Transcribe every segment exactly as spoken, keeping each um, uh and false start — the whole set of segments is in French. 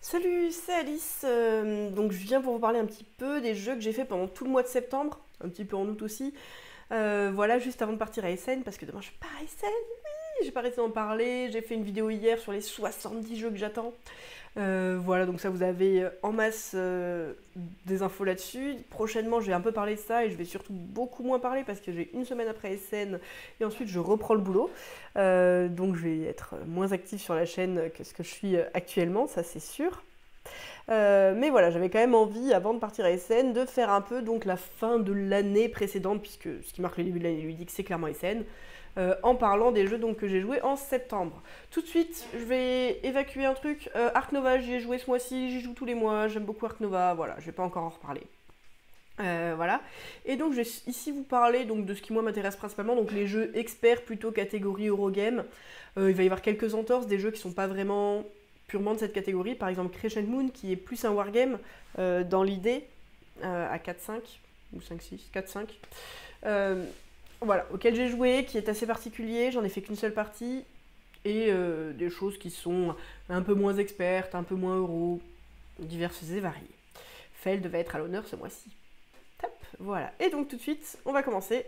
Salut, c'est Alice. Euh, donc je viens pour vous parler un petit peu des jeux que j'ai fait pendant tout le mois de septembre, un petit peu en août aussi. Euh, voilà, juste avant de partir à Essen, parce que demain je pars à Essen. Oui, j'ai pas arrêté d'en parler. J'ai fait une vidéo hier sur les soixante-dix jeux que j'attends. Euh, voilà, donc ça vous avez euh, en masse euh, des infos là-dessus. Prochainement, je vais un peu parler de ça et je vais surtout beaucoup moins parler parce que j'ai une semaine après Essen et ensuite je reprends le boulot. Euh, donc je vais être moins active sur la chaîne que ce que je suis euh, actuellement, ça c'est sûr. Euh, mais voilà, j'avais quand même envie, avant de partir à Essen, de faire un peu donc la fin de l'année précédente, puisque ce qui marque le début de l'année ludique, c'est clairement Essen, euh, en parlant des jeux donc, que j'ai joués en septembre. Tout de suite, je vais évacuer un truc. Euh, Ark Nova, j'y ai joué ce mois-ci, j'y joue tous les mois, j'aime beaucoup Ark Nova, voilà, je vais pas encore en reparler. Euh, voilà. Et donc je vais ici vous parler donc, de ce qui moi m'intéresse principalement, donc les jeux experts plutôt catégorie Eurogame. Euh, il va y avoir quelques entorses, des jeux qui sont pas vraiment purement de cette catégorie, par exemple Crescent Moon qui est plus un wargame euh, dans l'idée, euh, à quatre cinq, ou cinq six, quatre cinq. Euh, voilà, auquel j'ai joué, qui est assez particulier, j'en ai fait qu'une seule partie, et euh, des choses qui sont un peu moins expertes, un peu moins euro, diverses et variées. Feld va être à l'honneur ce mois-ci. Top, voilà. Et donc tout de suite, on va commencer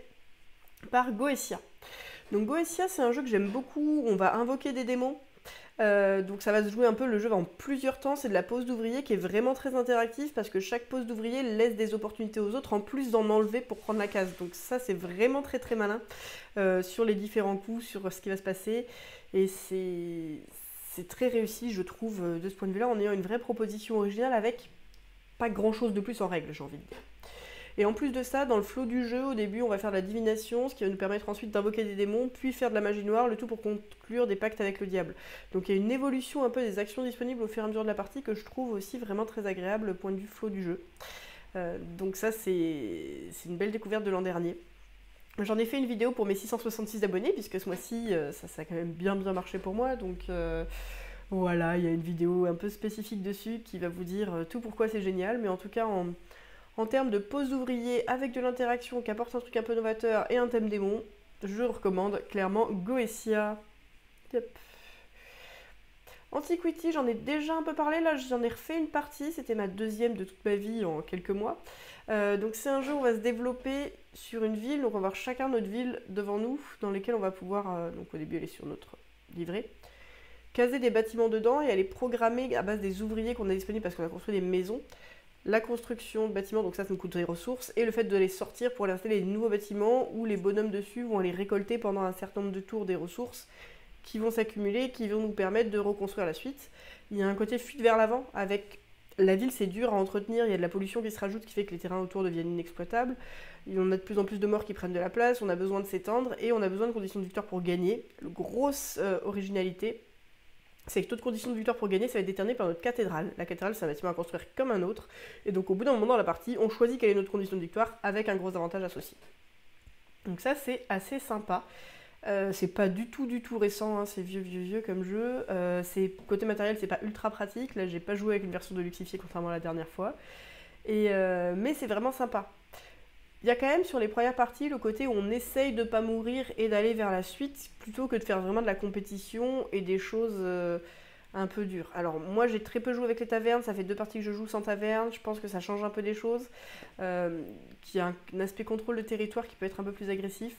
par Goetia. Donc Goetia, c'est un jeu que j'aime beaucoup, on va invoquer des démons. Euh, donc ça va se jouer un peu, le jeu va en plusieurs temps, c'est de la pose d'ouvrier qui est vraiment très interactive parce que chaque pose d'ouvrier laisse des opportunités aux autres en plus d'en enlever pour prendre la case. Donc ça c'est vraiment très très malin euh, sur les différents coups, sur ce qui va se passer et c'est c'est très réussi je trouve de ce point de vue là en ayant une vraie proposition originale avec pas grand chose de plus en règle j'ai envie de dire. Et en plus de ça, dans le flow du jeu, au début, on va faire de la divination, ce qui va nous permettre ensuite d'invoquer des démons, puis faire de la magie noire, le tout pour conclure des pactes avec le diable. Donc il y a une évolution un peu des actions disponibles au fur et à mesure de la partie que je trouve aussi vraiment très agréable, point de vue flow du jeu. Euh, donc ça, c'est une belle découverte de l'an dernier. J'en ai fait une vidéo pour mes six cent soixante-six abonnés, puisque ce mois-ci, ça, ça a quand même bien bien marché pour moi, donc... Euh, voilà, il y a une vidéo un peu spécifique dessus qui va vous dire tout pourquoi c'est génial, mais en tout cas en, en termes de pose d'ouvrier avec de l'interaction qui apporte un truc un peu novateur et un thème démon, je recommande clairement Goetia. Yep. Antiquity, j'en ai déjà un peu parlé, là j'en ai refait une partie, c'était ma deuxième de toute ma vie en quelques mois. Euh, donc c'est un jeu où on va se développer sur une ville, donc on va avoir chacun notre ville devant nous, dans lesquelles on va pouvoir, euh, donc au début elle est sur notre livret, caser des bâtiments dedans et elle est programmée à base des ouvriers qu'on a disponibles parce qu'on a construit des maisons. La construction de bâtiments, donc ça, ça nous coûte des ressources, et le fait de les sortir pour aller installer des nouveaux bâtiments où les bonhommes dessus vont aller récolter pendant un certain nombre de tours des ressources qui vont s'accumuler, qui vont nous permettre de reconstruire la suite. Il y a un côté fuite vers l'avant avec la ville, c'est dur à entretenir, il y a de la pollution qui se rajoute qui fait que les terrains autour deviennent inexploitables. On a de plus en plus de morts qui prennent de la place, on a besoin de s'étendre et on a besoin de conditions de victoire pour gagner. Grosse euh, originalité, c'est que toute condition de victoire pour gagner, ça va être déterminé par notre cathédrale. La cathédrale, c'est un bâtiment à construire comme un autre. Et donc, au bout d'un moment dans la partie, on choisit quelle est notre condition de victoire avec un gros avantage associé. Donc ça, c'est assez sympa. Euh, c'est pas du tout, du tout récent, hein, c'est vieux, vieux, vieux comme jeu. Euh, côté matériel, c'est pas ultra pratique. Là, j'ai pas joué avec une version de luxifiée contrairement à la dernière fois. Et, euh, mais c'est vraiment sympa. Il y a quand même sur les premières parties le côté où on essaye de pas mourir et d'aller vers la suite plutôt que de faire vraiment de la compétition et des choses euh, un peu dures. Alors moi j'ai très peu joué avec les tavernes, ça fait deux parties que je joue sans taverne, je pense que ça change un peu des choses, euh, qu'il y a un, un aspect contrôle de territoire qui peut être un peu plus agressif.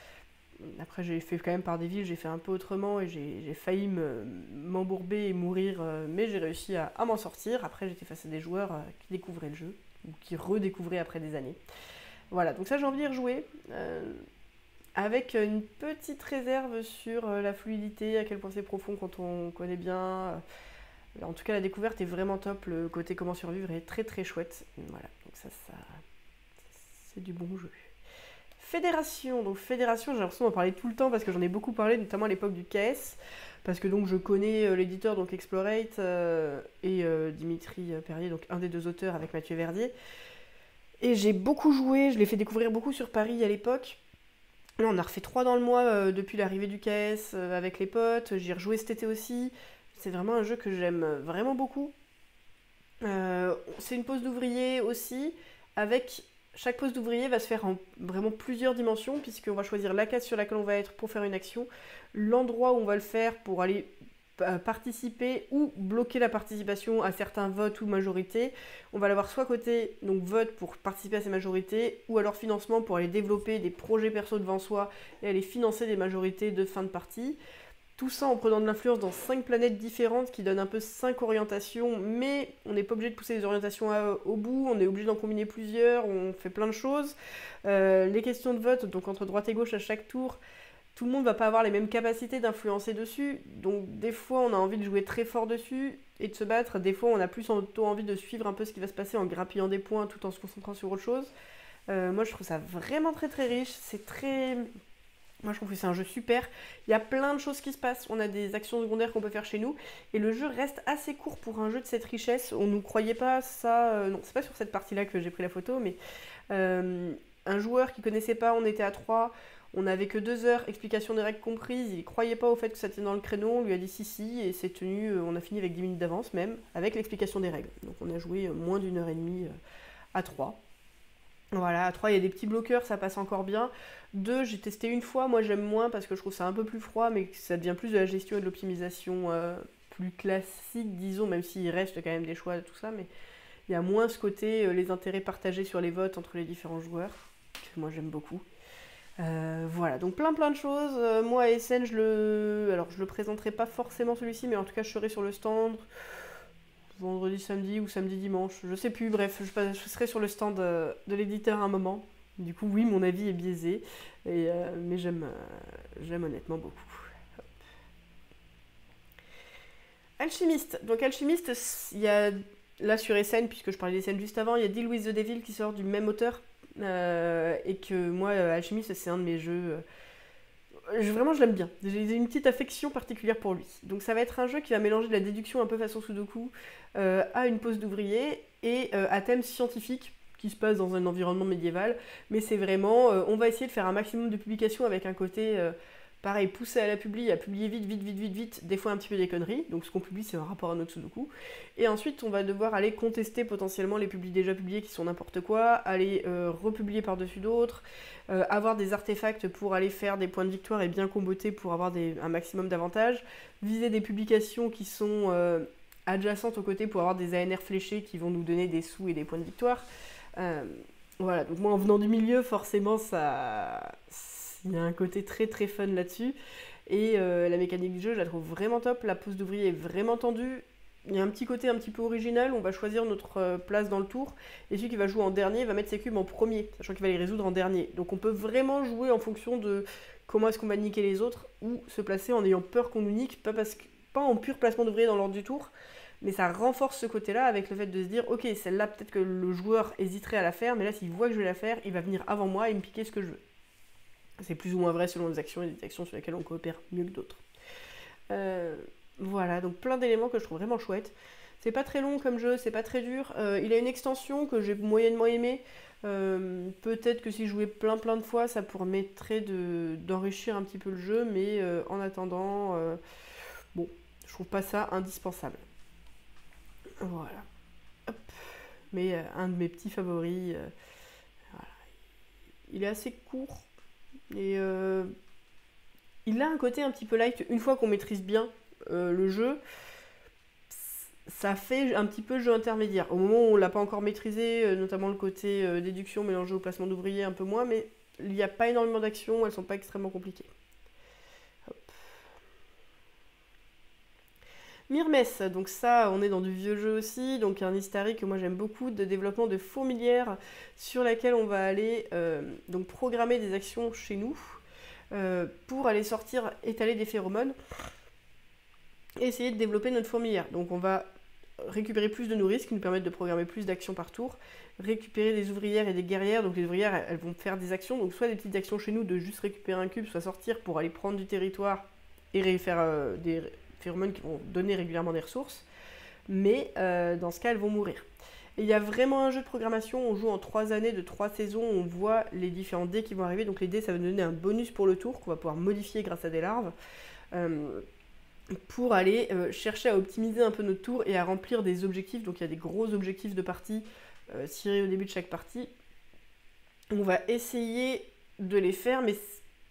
Après j'ai fait quand même par des villes, j'ai fait un peu autrement et j'ai failli m'embourber et mourir, euh, mais j'ai réussi à, à m'en sortir. Après j'étais face à des joueurs euh, qui découvraient le jeu, ou qui redécouvraient après des années. Voilà, donc ça j'ai envie d'y rejouer, euh, avec une petite réserve sur euh, la fluidité, à quel point c'est profond quand on connaît bien. Euh, en tout cas la découverte est vraiment top, le côté comment survivre est très très chouette. Voilà, donc ça, ça c'est du bon jeu. Fédération, donc Fédération, j'ai l'impression d'en parler tout le temps parce que j'en ai beaucoup parlé, notamment à l'époque du K S, parce que donc je connais euh, l'éditeur, donc Explorate, euh, et euh, Dimitri Perrier, donc un des deux auteurs avec Mathieu Verdier. Et j'ai beaucoup joué, je l'ai fait découvrir beaucoup sur Paris à l'époque. Là, on a refait trois dans le mois euh, depuis l'arrivée du K S euh, avec les potes. J'ai rejoué cet été aussi. C'est vraiment un jeu que j'aime vraiment beaucoup. Euh, c'est une pose d'ouvrier aussi, avec chaque pose d'ouvrier va se faire en vraiment plusieurs dimensions, puisqu'on va choisir la case sur laquelle on va être pour faire une action, l'endroit où on va le faire pour aller euh, participer ou bloquer la participation à certains votes ou majorités. On va l'avoir soit côté donc vote pour participer à ces majorités, ou alors financement pour aller développer des projets perso devant soi et aller financer des majorités de fin de partie. Tout ça en prenant de l'influence dans cinq planètes différentes qui donnent un peu cinq orientations, mais on n'est pas obligé de pousser les orientations à, au bout, on est obligé d'en combiner plusieurs, on fait plein de choses. Euh, les questions de vote, donc entre droite et gauche à chaque tour, tout le monde ne va pas avoir les mêmes capacités d'influencer dessus, donc des fois on a envie de jouer très fort dessus et de se battre, des fois on a plus envie de suivre un peu ce qui va se passer en grappillant des points tout en se concentrant sur autre chose. Euh, moi je trouve ça vraiment très très riche, c'est très... Moi je trouve que c'est un jeu super, il y a plein de choses qui se passent, on a des actions secondaires qu'on peut faire chez nous, et le jeu reste assez court pour un jeu de cette richesse, on nous croyait pas ça, euh, non c'est pas sur cette partie là que j'ai pris la photo, mais euh, un joueur qui connaissait pas, on était à trois, on n'avait que deux heures, explication des règles comprises, il croyait pas au fait que ça tenait dans le créneau, on lui a dit si si, et c'est tenu, euh, on a fini avec dix minutes d'avance même, avec l'explication des règles, donc on a joué euh, moins d'une heure et demie euh, à trois. Voilà, à trois, il y a des petits bloqueurs, ça passe encore bien. deux, j'ai testé une fois, moi j'aime moins parce que je trouve ça un peu plus froid, mais que ça devient plus de la gestion et de l'optimisation euh, plus classique, disons, même s'il reste quand même des choix, tout ça, mais il y a moins ce côté, euh, les intérêts partagés sur les votes entre les différents joueurs, que moi j'aime beaucoup. Euh, voilà, donc plein plein de choses. Euh, moi à Essen, je le... Alors je le présenterai pas forcément celui-ci, mais en tout cas je serai sur le stand... vendredi, samedi ou samedi, dimanche, je sais plus, bref, je, je serai sur le stand de, de l'éditeur à un moment. Du coup, oui, mon avis est biaisé, et, euh, mais j'aime euh, j'aime honnêtement beaucoup. Hop. Alchimiste. Donc Alchimiste, il y a là sur Essen, puisque je parlais d'Essen juste avant, il y a Deal with the Devil qui sort du même auteur, euh, et que moi, Alchimiste, c'est un de mes jeux... Je, vraiment je l'aime bien, j'ai une petite affection particulière pour lui. Donc ça va être un jeu qui va mélanger de la déduction un peu façon Sudoku euh, à une pose d'ouvrier et euh, à thème scientifique qui se passe dans un environnement médiéval, mais c'est vraiment, euh, on va essayer de faire un maximum de publications avec un côté, euh, pareil, poussé à la publi, à publier vite, vite, vite, vite, vite, des fois un petit peu des conneries, donc ce qu'on publie c'est un rapport à notre Sudoku, et ensuite on va devoir aller contester potentiellement les publis déjà publiés qui sont n'importe quoi, aller euh, republier par-dessus d'autres, euh, avoir des artefacts pour aller faire des points de victoire et bien comboter pour avoir des, un maximum d'avantages, viser des publications qui sont euh, adjacentes aux côtés pour avoir des A N R fléchés qui vont nous donner des sous et des points de victoire. Euh, voilà, donc moi en venant du milieu, forcément ça... il y a un côté très très fun là-dessus, et euh, la mécanique du jeu, je la trouve vraiment top, la pose d'ouvrier est vraiment tendue, il y a un petit côté un petit peu original, on va choisir notre euh, place dans le tour, et celui qui va jouer en dernier va mettre ses cubes en premier, sachant qu'il va les résoudre en dernier, donc on peut vraiment jouer en fonction de comment est-ce qu'on va niquer les autres, ou se placer en ayant peur qu'on nous nique, pas, parce que, pas en pur placement d'ouvrier dans l'ordre du tour, mais ça renforce ce côté-là avec le fait de se dire ok, celle-là peut-être que le joueur hésiterait à la faire, mais là s'il voit que je vais la faire, il va venir avant moi et me piquer ce que je veux. C'est plus ou moins vrai selon les actions, et des actions sur lesquelles on coopère mieux que d'autres. Euh, voilà, donc plein d'éléments que je trouve vraiment chouettes. C'est pas très long comme jeu, c'est pas très dur. Euh, il a une extension que j'ai moyennement aimée. Euh, peut-être que si je jouais plein plein de fois, ça permettrait de, d'enrichir un petit peu le jeu, mais euh, en attendant, euh, bon, je trouve pas ça indispensable. Voilà. Hop. Mais euh, un de mes petits favoris. Euh, voilà. Il est assez court. Et euh, il a un côté un petit peu light. Une fois qu'on maîtrise bien euh, le jeu, ça fait un petit peu jeu intermédiaire. Au moment où on l'a pas encore maîtrisé, euh, notamment le côté euh, déduction mélangé au placement d'ouvriers un peu moins, mais il n'y a pas énormément d'actions, elles sont pas extrêmement compliquées. Hop. Myrmès, donc ça, on est dans du vieux jeu aussi, donc un historique que moi j'aime beaucoup, de développement de fourmilière sur laquelle on va aller euh, donc programmer des actions chez nous euh, pour aller sortir, étaler des phéromones et essayer de développer notre fourmilière. Donc on va récupérer plus de nourrices qui nous permettent de programmer plus d'actions par tour, récupérer des ouvrières et des guerrières, donc les ouvrières elles vont faire des actions, donc soit des petites actions chez nous de juste récupérer un cube, soit sortir pour aller prendre du territoire et faire euh, des phéromones qui vont donner régulièrement des ressources, mais euh, dans ce cas elles vont mourir. Et il y a vraiment un jeu de programmation, on joue en trois années de trois saisons, on voit les différents dés qui vont arriver, donc les dés ça va nous donner un bonus pour le tour qu'on va pouvoir modifier grâce à des larves, euh, pour aller euh, chercher à optimiser un peu notre tour et à remplir des objectifs, donc il y a des gros objectifs de partie euh, tirés au début de chaque partie. On va essayer de les faire, mais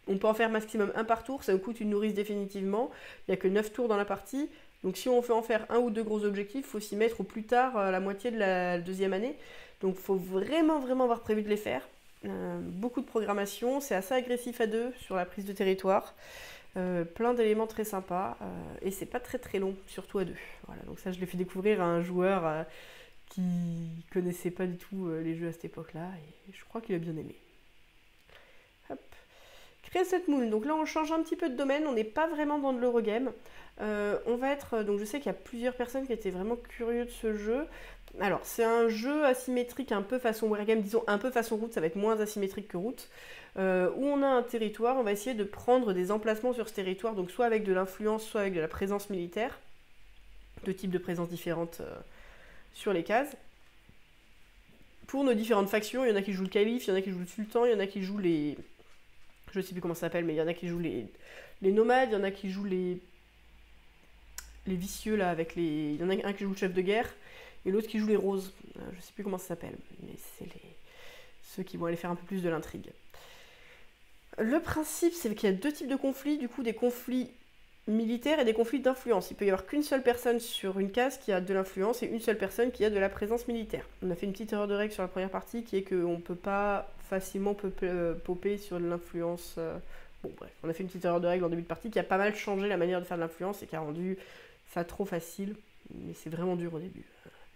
on peut en faire maximum un par tour, ça nous coûte une nourrice définitivement. Il n'y a que neuf tours dans la partie. Donc si on veut en faire un ou deux gros objectifs, il faut s'y mettre au plus tard à la moitié de la deuxième année. Donc il faut vraiment vraiment avoir prévu de les faire. Euh, beaucoup de programmation, c'est assez agressif à deux sur la prise de territoire. Euh, plein d'éléments très sympas euh, et c'est pas très très long, surtout à deux. Voilà, donc ça je l'ai fait découvrir à un joueur euh, qui connaissait pas du tout euh, les jeux à cette époque-là et je crois qu'il a bien aimé. Hop. Crescent Moon, donc là on change un petit peu de domaine, on n'est pas vraiment dans de l'Eurogame. Euh, on va être, donc je sais qu'il y a plusieurs personnes qui étaient vraiment curieux de ce jeu. Alors c'est un jeu asymétrique un peu façon wargame, disons un peu façon route, ça va être moins asymétrique que route, euh, où on a un territoire, on va essayer de prendre des emplacements sur ce territoire, donc soit avec de l'influence, soit avec de la présence militaire, deux types de présences différentes euh, sur les cases. Pour nos différentes factions, il y en a qui jouent le calife, il y en a qui jouent le sultan, il y en a qui jouent les... je sais plus comment ça s'appelle, mais il y en a qui jouent les, les nomades, il y en a qui jouent les... les vicieux là, avec les... il y en a un qui joue le chef de guerre, et l'autre qui joue les roses. Je sais plus comment ça s'appelle, mais c'est les... ceux qui vont aller faire un peu plus de l'intrigue. Le principe, c'est qu'il y a deux types de conflits, du coup des conflits militaires et des conflits d'influence. Il peut y avoir qu'une seule personne sur une case qui a de l'influence et une seule personne qui a de la présence militaire. On a fait une petite erreur de règle sur la première partie qui est qu'on ne peut pas facilement popper sur de l'influence. Bon bref, on a fait une petite erreur de règle en début de partie qui a pas mal changé la manière de faire de l'influence et qui a rendu ça trop facile, mais c'est vraiment dur au début.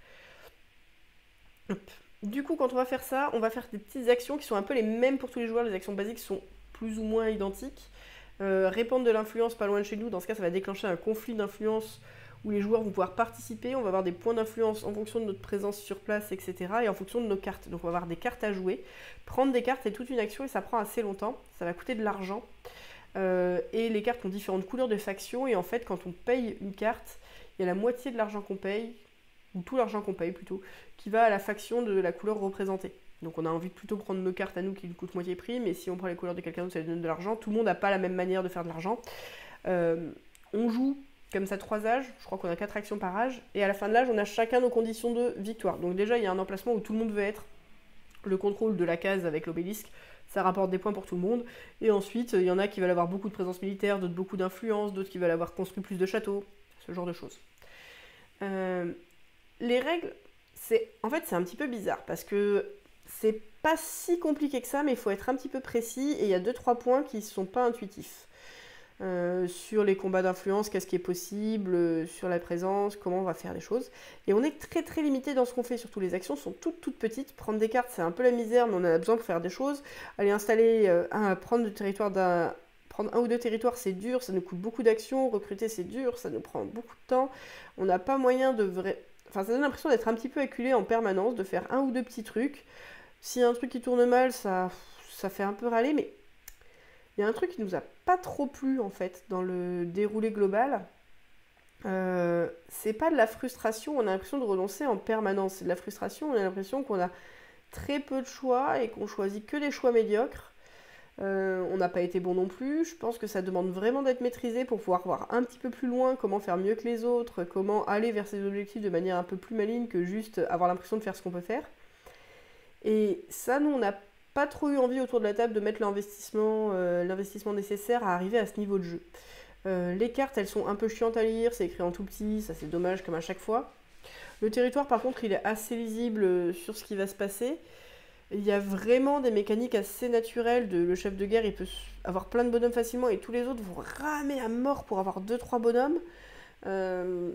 Hop. Du coup, quand on va faire ça, on va faire des petites actions qui sont un peu les mêmes pour tous les joueurs. Les actions basiques sont plus ou moins identiques. Euh, répandre de l'influence pas loin de chez nous, dans ce cas, ça va déclencher un conflit d'influence où les joueurs vont pouvoir participer. On va avoir des points d'influence en fonction de notre présence sur place, et cetera. Et en fonction de nos cartes. Donc on va avoir des cartes à jouer. Prendre des cartes, c'est toute une action et ça prend assez longtemps. Ça va coûter de l'argent. Euh, et les cartes ont différentes couleurs de factions. Et en fait, quand on paye une carte, il y a la moitié de l'argent qu'on paye, ou tout l'argent qu'on paye plutôt, qui va à la faction de la couleur représentée. Donc on a envie de plutôt prendre nos cartes à nous qui nous coûtent moitié prix, mais si on prend les couleurs de quelqu'un d'autre, ça lui donne de l'argent. Tout le monde n'a pas la même manière de faire de l'argent. Euh, on joue comme ça trois âges, je crois qu'on a quatre actions par âge, et à la fin de l'âge, on a chacun nos conditions de victoire. Donc déjà, il y a un emplacement où tout le monde veut être. Le contrôle de la case avec l'obélisque, ça rapporte des points pour tout le monde. Et ensuite, il y en a qui veulent avoir beaucoup de présence militaire, d'autres beaucoup d'influence, d'autres qui veulent avoir construit plus de châteaux, ce genre de choses. Euh, les règles, c'est en fait c'est un petit peu bizarre parce que c'est pas si compliqué que ça, mais il faut être un petit peu précis et il y a deux trois points qui sont pas intuitifs. Euh, sur les combats d'influence, qu'est-ce qui est possible, euh, sur la présence, comment on va faire les choses. Et on est très très limité dans ce qu'on fait, surtout les actions sont toutes toutes petites. Prendre des cartes, c'est un peu la misère, mais on en a besoin pour faire des choses. Aller installer, euh, un, prendre le territoire d'un... Prendre un ou deux territoires, c'est dur, ça nous coûte beaucoup d'actions. Recruter, c'est dur, ça nous prend beaucoup de temps. On n'a pas moyen de vrai... Enfin, ça donne l'impression d'être un petit peu acculé en permanence, de faire un ou deux petits trucs. S'il y a un truc qui tourne mal, ça, ça fait un peu râler, mais il y a un truc qui nous a pas trop plu, en fait, dans le déroulé global. Euh, c'est pas de la frustration, on a l'impression de renoncer en permanence. C'est de la frustration, on a l'impression qu'on a très peu de choix et qu'on choisit que des choix médiocres. Euh, on n'a pas été bon non plus. Je pense que ça demande vraiment d'être maîtrisé pour pouvoir voir un petit peu plus loin comment faire mieux que les autres, comment aller vers ses objectifs de manière un peu plus maligne que juste avoir l'impression de faire ce qu'on peut faire. Et ça, nous, on n'a pas trop eu envie autour de la table de mettre l'investissement, euh, l'investissement nécessaire à arriver à ce niveau de jeu. Euh, les cartes, elles sont un peu chiantes à lire, c'est écrit en tout petit, ça c'est dommage comme à chaque fois. Le territoire, par contre, il est assez lisible sur ce qui va se passer. Il y a vraiment des mécaniques assez naturelles. De, le chef de guerre, il peut avoir plein de bonhommes facilement et tous les autres vont ramer à mort pour avoir deux trois bonhommes. Euh,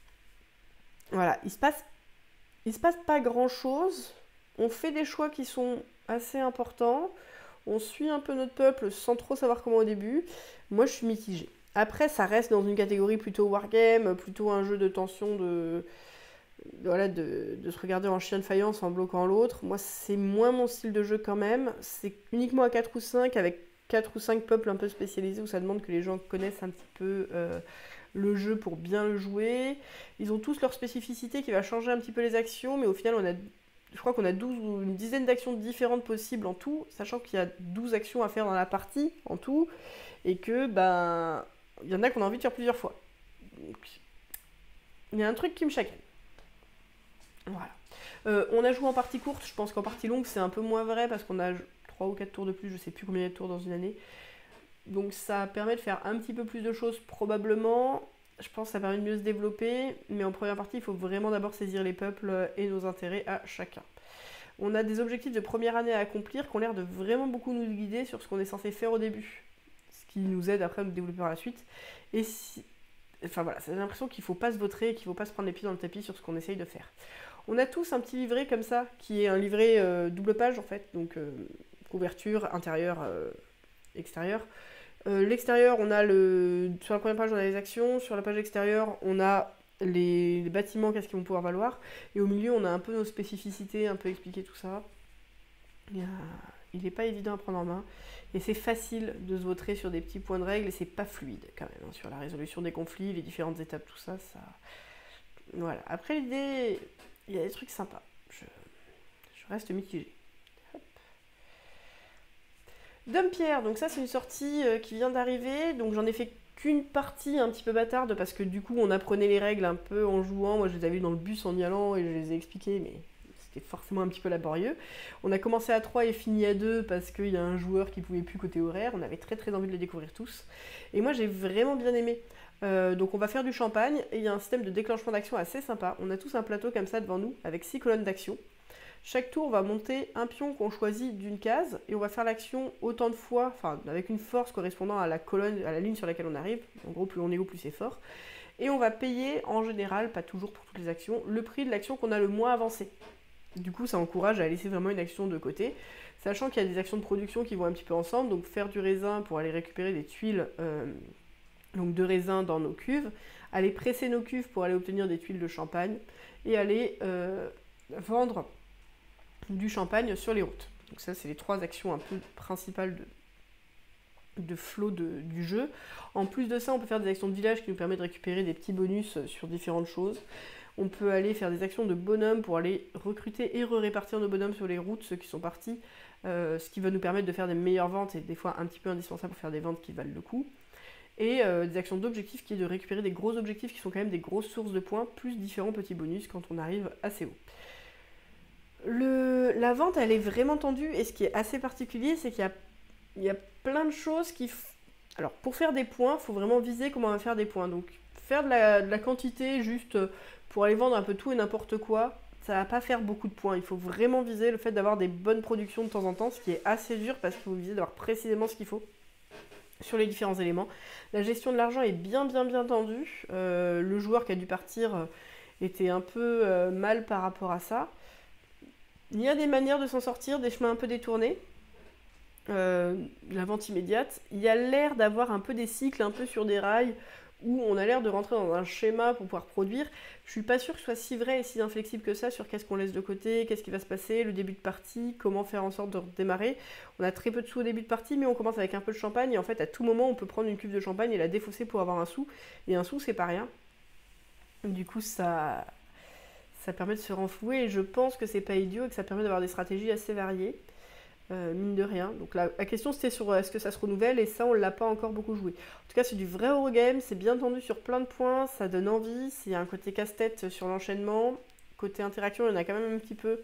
voilà, il se passe, il se passe pas grand-chose. On fait des choix qui sont assez importants. On suit un peu notre peuple sans trop savoir comment au début. Moi, je suis mitigée. Après, ça reste dans une catégorie plutôt wargame, plutôt un jeu de tension, de... Voilà, de, de se regarder en chien de faïence en bloquant l'autre. Moi, c'est moins mon style de jeu quand même. C'est uniquement à quatre ou cinq, avec quatre ou cinq peuples un peu spécialisés, où ça demande que les gens connaissent un petit peu euh, le jeu pour bien le jouer. Ils ont tous leur spécificité qui va changer un petit peu les actions, mais au final, on a, je crois qu'on a douze ou une dizaine d'actions différentes possibles en tout, sachant qu'il y a douze actions à faire dans la partie en tout, et que, ben, il y en a qu'on a envie de faire plusieurs fois. Donc, il y a un truc qui me chagrin. Voilà. Euh, on a joué en partie courte, je pense qu'en partie longue c'est un peu moins vrai parce qu'on a trois ou quatre tours de plus, je sais plus combien il y a de tours dans une année. Donc ça permet de faire un petit peu plus de choses probablement. Je pense que ça permet de mieux se développer, mais en première partie, il faut vraiment d'abord saisir les peuples et nos intérêts à chacun. On a des objectifs de première année à accomplir qui ont l'air de vraiment beaucoup nous guider sur ce qu'on est censé faire au début, ce qui nous aide après à nous développer par la suite. Et si... Enfin voilà, j'ai l'impression qu'il ne faut pas se vautrer, qu'il ne faut pas se prendre les pieds dans le tapis sur ce qu'on essaye de faire. On a tous un petit livret comme ça, qui est un livret euh, double page en fait, donc euh, couverture, intérieur, euh, extérieur. Euh, L'extérieur, on a le... Sur la première page, on a les actions, sur la page extérieure, on a les, les bâtiments, qu'est-ce qu'ils vont pouvoir valoir, et au milieu, on a un peu nos spécificités, un peu expliquer tout ça. Il n'est pas évident à prendre en main. Et c'est facile de se vautrer sur des petits points de règle et c'est pas fluide quand même, hein, sur la résolution des conflits, les différentes étapes, tout ça, ça... Voilà. Après l'idée, il y a des trucs sympas. Je, je reste mitigée. Hop. Dumpierre, donc ça c'est une sortie euh, qui vient d'arriver, donc j'en ai fait qu'une partie un petit peu bâtarde parce que du coup on apprenait les règles un peu en jouant, moi je les avais vues dans le bus en y allant et je les ai expliquées, mais... c'était forcément un petit peu laborieux. On a commencé à trois et fini à deux parce qu'il y a un joueur qui pouvait plus côté horaire. On avait très très envie de les découvrir tous. Et moi j'ai vraiment bien aimé. Euh, donc on va faire du champagne et il y a un système de déclenchement d'action assez sympa. On a tous un plateau comme ça devant nous avec six colonnes d'action. Chaque tour on va monter un pion qu'on choisit d'une case et on va faire l'action autant de fois, enfin avec une force correspondant à la colonne, à la ligne sur laquelle on arrive. En gros plus on est haut plus c'est fort. Et on va payer en général, pas toujours pour toutes les actions, le prix de l'action qu'on a le moins avancé. Du coup, ça encourage à laisser vraiment une action de côté, sachant qu'il y a des actions de production qui vont un petit peu ensemble, donc faire du raisin pour aller récupérer des tuiles euh, donc de raisin dans nos cuves, aller presser nos cuves pour aller obtenir des tuiles de champagne, et aller euh, vendre du champagne sur les routes. Donc ça, c'est les trois actions un peu principales de, de flow de, du jeu. En plus de ça, on peut faire des actions de village qui nous permettent de récupérer des petits bonus sur différentes choses. On peut aller faire des actions de bonhommes pour aller recruter et re-répartir nos bonhommes sur les routes, ceux qui sont partis, euh, ce qui va nous permettre de faire des meilleures ventes et des fois un petit peu indispensable pour faire des ventes qui valent le coup. Et euh, des actions d'objectifs qui est de récupérer des gros objectifs qui sont quand même des grosses sources de points, plus différents petits bonus quand on arrive assez haut. Le, la vente, elle est vraiment tendue et ce qui est assez particulier, c'est qu'il y a, il y a plein de choses qui... F... Alors, pour faire des points, il faut vraiment viser comment on va faire des points. Donc, faire de la, de la quantité juste... pour aller vendre un peu tout et n'importe quoi, ça va pas faire beaucoup de points. Il faut vraiment viser le fait d'avoir des bonnes productions de temps en temps, ce qui est assez dur parce qu'il faut viser d'avoir précisément ce qu'il faut sur les différents éléments. La gestion de l'argent est bien bien bien tendue. Euh, le joueur qui a dû partir euh, était un peu euh, mal par rapport à ça. Il y a des manières de s'en sortir, des chemins un peu détournés. Euh, la vente immédiate. Il y a l'air d'avoir un peu des cycles un peu sur des rails, où on a l'air de rentrer dans un schéma pour pouvoir produire. Je suis pas sûre que ce soit si vrai et si inflexible que ça sur qu'est-ce qu'on laisse de côté, qu'est-ce qui va se passer, le début de partie, comment faire en sorte de redémarrer. On a très peu de sous au début de partie, mais on commence avec un peu de champagne, et en fait, à tout moment, on peut prendre une cuve de champagne et la défausser pour avoir un sou. Et un sou, c'est pas rien. Du coup, ça, ça permet de se renflouer, et je pense que c'est pas idiot, et que ça permet d'avoir des stratégies assez variées. Euh, mine de rien. Donc la, la question c'était sur euh, est-ce que ça se renouvelle, et ça on l'a pas encore beaucoup joué. En tout cas c'est du vrai Eurogame, c'est bien tendu sur plein de points, ça donne envie, il y a un côté casse-tête sur l'enchaînement, côté interaction il y en a quand même un petit peu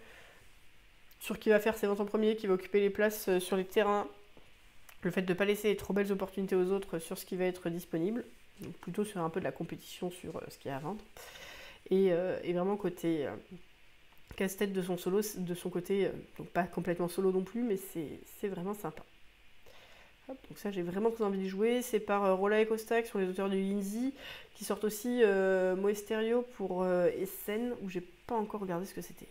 sur qui va faire ses ventes en premier, qui va occuper les places euh, sur les terrains, le fait de ne pas laisser les trop belles opportunités aux autres sur ce qui va être disponible, donc plutôt sur un peu de la compétition sur euh, ce qu'il y a à vendre, et, euh, et vraiment côté... Euh, casse-tête de son solo, de son côté, donc pas complètement solo non plus, mais c'est vraiment sympa. Hop, donc ça j'ai vraiment très envie d'y jouer. C'est par euh, Rolla et Costa, qui sont les auteurs du Lindsay, qui sortent aussi euh, Moesterio pour euh, Essen, où j'ai pas encore regardé ce que c'était.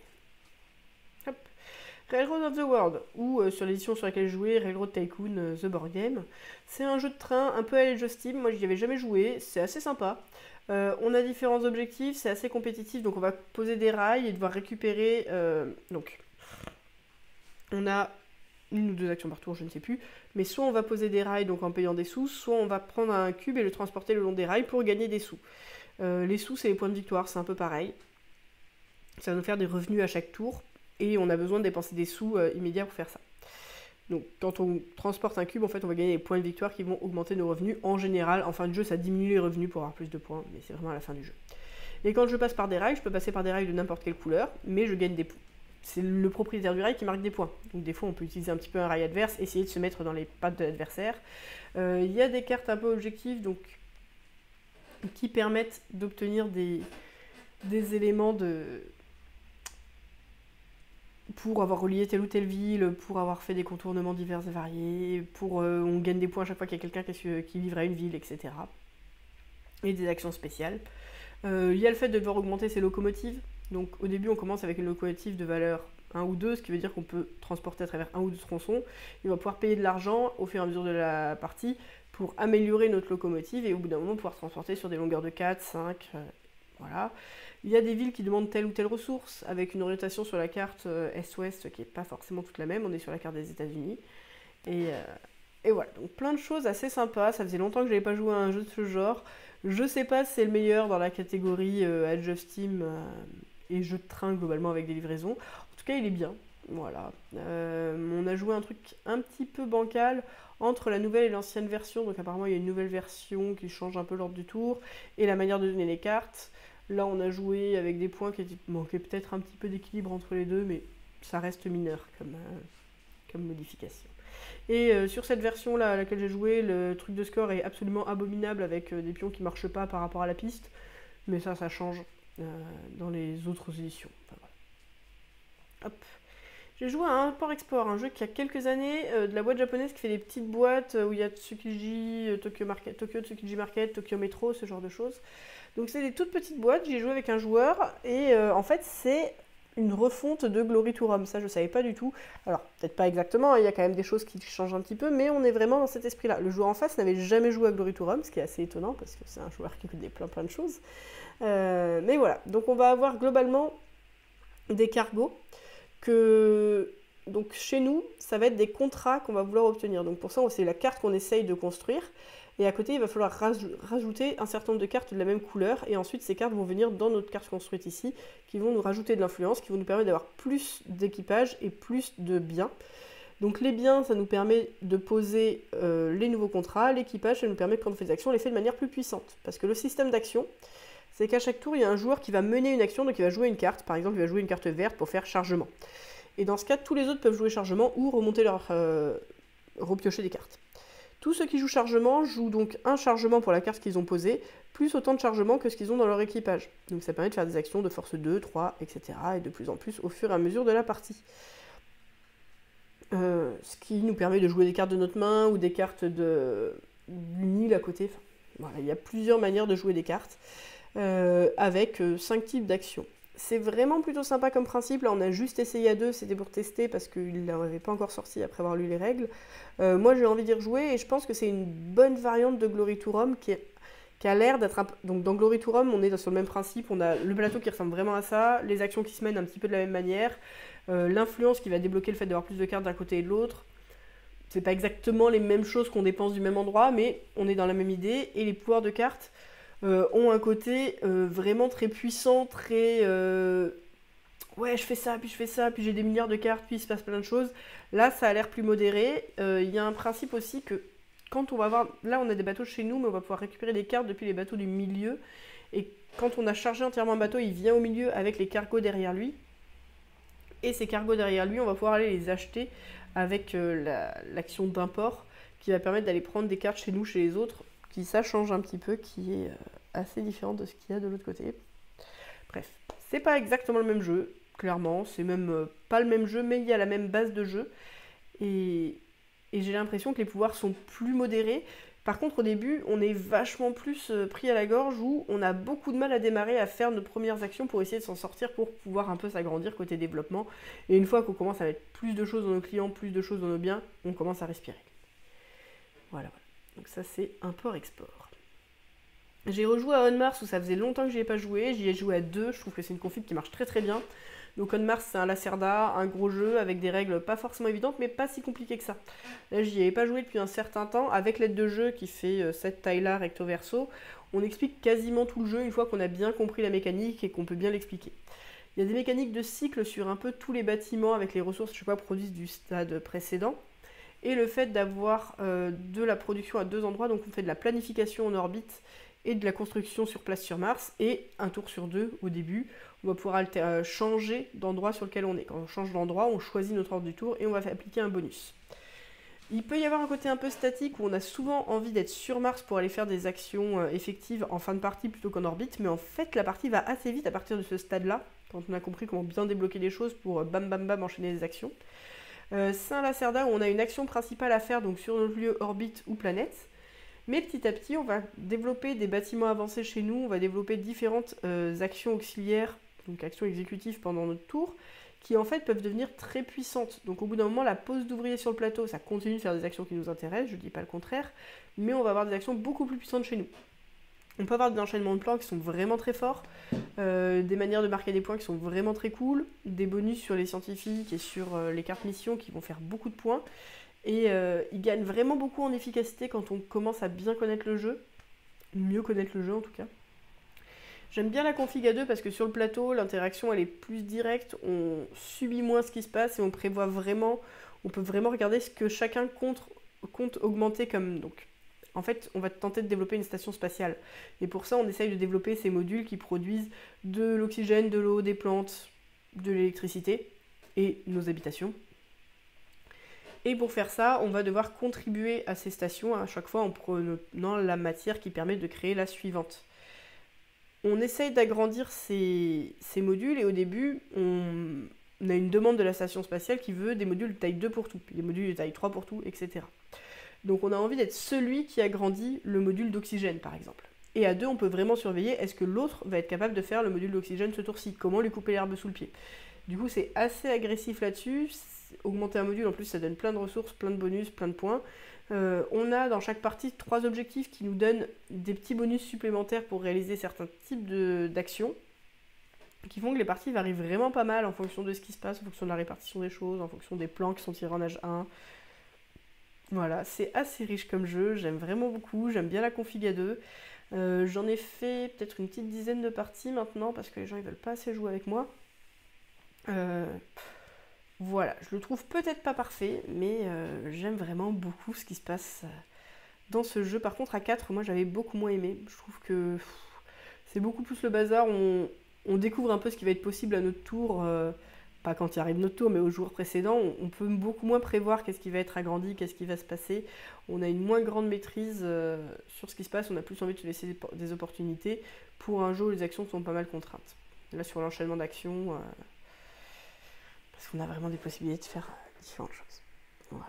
Hop. Railroad of the World, ou euh, sur l'édition sur laquelle je jouais, Railroad Tycoon euh, The Board Game. C'est un jeu de train un peu à l'Age of Steam, moi j'y avais jamais joué, c'est assez sympa. Euh, on a différents objectifs, c'est assez compétitif, donc on va poser des rails et devoir récupérer... Euh, donc, on a une ou deux actions par tour, je ne sais plus, mais soit on va poser des rails donc en payant des sous, soit on va prendre un cube et le transporter le long des rails pour gagner des sous. Euh, les sous, c'est les points de victoire, c'est un peu pareil. Ça va nous faire des revenus à chaque tour, et on a besoin de dépenser des sous euh, immédiats pour faire ça. Donc quand on transporte un cube, en fait, on va gagner des points de victoire qui vont augmenter nos revenus. En général, en fin de jeu, ça diminue les revenus pour avoir plus de points, mais c'est vraiment à la fin du jeu. Et quand je passe par des rails, je peux passer par des rails de n'importe quelle couleur, mais je gagne des points. c'est le propriétaire du rail qui marque des points. Donc des fois on peut utiliser un petit peu un rail adverse, essayer de se mettre dans les pattes de l'adversaire. Euh, il y a des cartes un peu objectives donc, qui permettent d'obtenir des, des éléments de... pour avoir relié telle ou telle ville, pour avoir fait des contournements divers et variés, pour euh, on gagne des points à chaque fois qu'il y a quelqu'un qui, qui livre à une ville, et cetera. Et des actions spéciales. Euh, il y a le fait de devoir augmenter ses locomotives. Donc au début on commence avec une locomotive de valeur un ou deux, ce qui veut dire qu'on peut transporter à travers un ou deux tronçons. Il va pouvoir payer de l'argent au fur et à mesure de la partie pour améliorer notre locomotive et au bout d'un moment pouvoir transporter sur des longueurs de quatre, cinq, euh, voilà. Il y a des villes qui demandent telle ou telle ressource, avec une orientation sur la carte euh, Est-Ouest qui n'est pas forcément toute la même, on est sur la carte des États-Unis. Et, euh, et voilà, donc plein de choses assez sympas, ça faisait longtemps que je n'avais pas joué à un jeu de ce genre. Je sais pas si c'est le meilleur dans la catégorie euh, Edge of Steam euh, et jeu de train globalement avec des livraisons. En tout cas, il est bien. Voilà. Euh, on a joué un truc un petit peu bancal entre la nouvelle et l'ancienne version. Donc apparemment, il y a une nouvelle version qui change un peu l'ordre du tour et la manière de donner les cartes. Là, on a joué avec des points qui manquaient peut-être un petit peu d'équilibre entre les deux, mais ça reste mineur comme, euh, comme modification. Et euh, sur cette version-là à laquelle j'ai joué, le truc de score est absolument abominable avec euh, des pions qui ne marchent pas par rapport à la piste. Mais ça, ça change euh, dans les autres éditions. Enfin, voilà. Hop. J'ai joué à Import-Export, un jeu qui a quelques années, euh, de la boîte japonaise qui fait des petites boîtes euh, où il y a Tsukiji, euh, Tokyo, Market, Tokyo Tsukiji Market, Tokyo Metro, ce genre de choses. Donc c'est des toutes petites boîtes, j'ai joué avec un joueur et euh, en fait c'est une refonte de Glory to Rome, ça je savais pas du tout. Alors peut-être pas exactement, il y a quand même des choses qui changent un petit peu, mais on est vraiment dans cet esprit-là. Le joueur en face n'avait jamais joué à Glory to Rome, ce qui est assez étonnant parce que c'est un joueur qui connaît plein plein de choses. Euh, mais voilà, donc on va avoir globalement des cargos que... Donc chez nous, ça va être des contrats qu'on va vouloir obtenir. Donc pour ça, c'est la carte qu'on essaye de construire. Et à côté, il va falloir rajouter un certain nombre de cartes de la même couleur. Et ensuite, ces cartes vont venir dans notre carte construite ici, qui vont nous rajouter de l'influence, qui vont nous permettre d'avoir plus d'équipage et plus de biens. Donc les biens, ça nous permet de poser euh, les nouveaux contrats. L'équipage, ça nous permet, quand on fait des actions, on les fait de manière plus puissante. Parce que le système d'action, c'est qu'à chaque tour, il y a un joueur qui va mener une action, donc il va jouer une carte. Par exemple, il va jouer une carte verte pour faire chargement. Et dans ce cas, tous les autres peuvent jouer chargement ou remonter leur... Euh, repiocher des cartes. Tous ceux qui jouent chargement jouent donc un chargement pour la carte qu'ils ont posée, plus autant de chargement que ce qu'ils ont dans leur équipage. Donc ça permet de faire des actions de force deux, trois, et cetera. Et de plus en plus au fur et à mesure de la partie. Euh, ce qui nous permet de jouer des cartes de notre main ou des cartes de d'une île à côté. Enfin, voilà, il y a plusieurs manières de jouer des cartes euh, avec euh, cinq types d'actions. C'est vraiment plutôt sympa comme principe. Là, on a juste essayé à deux, c'était pour tester parce qu'il n'avait pas encore sorti après avoir lu les règles. Euh, moi, j'ai envie d'y rejouer et je pense que c'est une bonne variante de Glory to Rome qui, est, qui a l'air d'être un peu... Donc, dans Glory to Rome, on est sur le même principe. On a le plateau qui ressemble vraiment à ça, les actions qui se mènent un petit peu de la même manière, euh, l'influence qui va débloquer le fait d'avoir plus de cartes d'un côté et de l'autre. C'est pas exactement les mêmes choses qu'on dépense du même endroit, mais on est dans la même idée. Et les pouvoirs de cartes Euh, ont un côté euh, vraiment très puissant, très... Euh... Ouais, je fais ça, puis je fais ça, puis j'ai des milliards de cartes, puis il se passe plein de choses. Là, ça a l'air plus modéré. Il euh, y a un principe aussi que quand on va avoir... Là, on a des bateaux chez nous, mais on va pouvoir récupérer des cartes depuis les bateaux du milieu. Et quand on a chargé entièrement un bateau, il vient au milieu avec les cargos derrière lui. Et ces cargos derrière lui, on va pouvoir aller les acheter avec euh, la, l'action d'import qui va permettre d'aller prendre des cartes chez nous, chez les autres, qui ça change un petit peu, qui est assez différent de ce qu'il y a de l'autre côté. Bref, c'est pas exactement le même jeu, clairement, c'est même euh, pas le même jeu, mais il y a la même base de jeu, et, et j'ai l'impression que les pouvoirs sont plus modérés. Par contre, au début, on est vachement plus euh, pris à la gorge, où on a beaucoup de mal à démarrer, à faire nos premières actions pour essayer de s'en sortir, pour pouvoir un peu s'agrandir côté développement, et une fois qu'on commence à mettre plus de choses dans nos clients, plus de choses dans nos biens, on commence à respirer. Voilà, voilà. Donc ça c'est import-export. J'ai rejoué à On Mars où ça faisait longtemps que j'y ai pas joué. J'y ai joué à deux, je trouve que c'est une config qui marche très très bien. Donc On Mars c'est un Lacerda, un gros jeu avec des règles pas forcément évidentes mais pas si compliquées que ça. Là j'y avais pas joué depuis un certain temps. Avec l'aide de jeu qui fait euh, cette taille-là recto verso, on explique quasiment tout le jeu une fois qu'on a bien compris la mécanique et qu'on peut bien l'expliquer. Il y a des mécaniques de cycle sur un peu tous les bâtiments avec les ressources, je sais pas, produites du stade précédent. Et le fait d'avoir euh, de la production à deux endroits, donc on fait de la planification en orbite et de la construction sur place sur Mars, et un tour sur deux au début, on va pouvoir alter- euh, changer d'endroit sur lequel on est. Quand on change d'endroit, on choisit notre ordre du tour et on va appliquer un bonus. Il peut y avoir un côté un peu statique où on a souvent envie d'être sur Mars pour aller faire des actions euh, effectives en fin de partie plutôt qu'en orbite, mais en fait la partie va assez vite à partir de ce stade-là, quand on a compris comment bien débloquer les choses pour euh, bam bam bam enchaîner les actions. Euh, Saint-Lacerda où on a une action principale à faire donc sur notre lieu orbite ou planète, mais petit à petit on va développer des bâtiments avancés chez nous, on va développer différentes euh, actions auxiliaires, donc actions exécutives pendant notre tour, qui en fait peuvent devenir très puissantes. Donc au bout d'un moment, la pose d'ouvrier sur le plateau, ça continue de faire des actions qui nous intéressent, je ne dis pas le contraire, mais on va avoir des actions beaucoup plus puissantes chez nous. On peut avoir des enchaînements de plans qui sont vraiment très forts, euh, des manières de marquer des points qui sont vraiment très cool, des bonus sur les scientifiques et sur euh, les cartes missions qui vont faire beaucoup de points, et euh, ils gagnent vraiment beaucoup en efficacité quand on commence à bien connaître le jeu, mieux connaître le jeu en tout cas. J'aime bien la config à deux parce que sur le plateau, l'interaction elle est plus directe, on subit moins ce qui se passe et on prévoit vraiment, on peut vraiment regarder ce que chacun compte, compte augmenter comme... Donc, en fait, on va tenter de développer une station spatiale. Et pour ça, on essaye de développer ces modules qui produisent de l'oxygène, de l'eau, des plantes, de l'électricité et nos habitations. Et pour faire ça, on va devoir contribuer à ces stations à chaque fois en prenant la matière qui permet de créer la suivante. On essaye d'agrandir ces, ces modules et au début, on, on a une demande de la station spatiale qui veut des modules de taille deux pour tout, puis des modules de taille trois pour tout, et cetera. Donc on a envie d'être celui qui agrandit le module d'oxygène, par exemple. Et à deux, on peut vraiment surveiller, est-ce que l'autre va être capable de faire le module d'oxygène ce tour-ci? Comment lui couper l'herbe sous le pied? Du coup, c'est assez agressif là-dessus. Augmenter un module, en plus, ça donne plein de ressources, plein de bonus, plein de points. Euh, on a dans chaque partie trois objectifs qui nous donnent des petits bonus supplémentaires pour réaliser certains types d'actions qui font que les parties varient vraiment pas mal en fonction de ce qui se passe, en fonction de la répartition des choses, en fonction des plans qui sont tirés en âge un. Voilà, c'est assez riche comme jeu, j'aime vraiment beaucoup, j'aime bien la config à deux. Euh, J'en ai fait peut-être une petite dizaine de parties maintenant parce que les gens ils veulent pas assez jouer avec moi. Euh... Voilà, je le trouve peut-être pas parfait, mais euh, j'aime vraiment beaucoup ce qui se passe dans ce jeu. Par contre, à quatre, moi j'avais beaucoup moins aimé. Je trouve que c'est beaucoup plus le bazar. On, on découvre un peu ce qui va être possible à notre tour, euh, pas quand il arrive notre tour, mais au jour précédent. On, on peut beaucoup moins prévoir qu'est-ce qui va être agrandi, qu'est-ce qui va se passer. On a une moins grande maîtrise euh, sur ce qui se passe. On a plus envie de se laisser des, des opportunités pour un jeu où les actions sont pas mal contraintes. Là, sur l'enchaînement d'actions... Euh, parce qu'on a vraiment des possibilités de faire différentes choses. Voilà.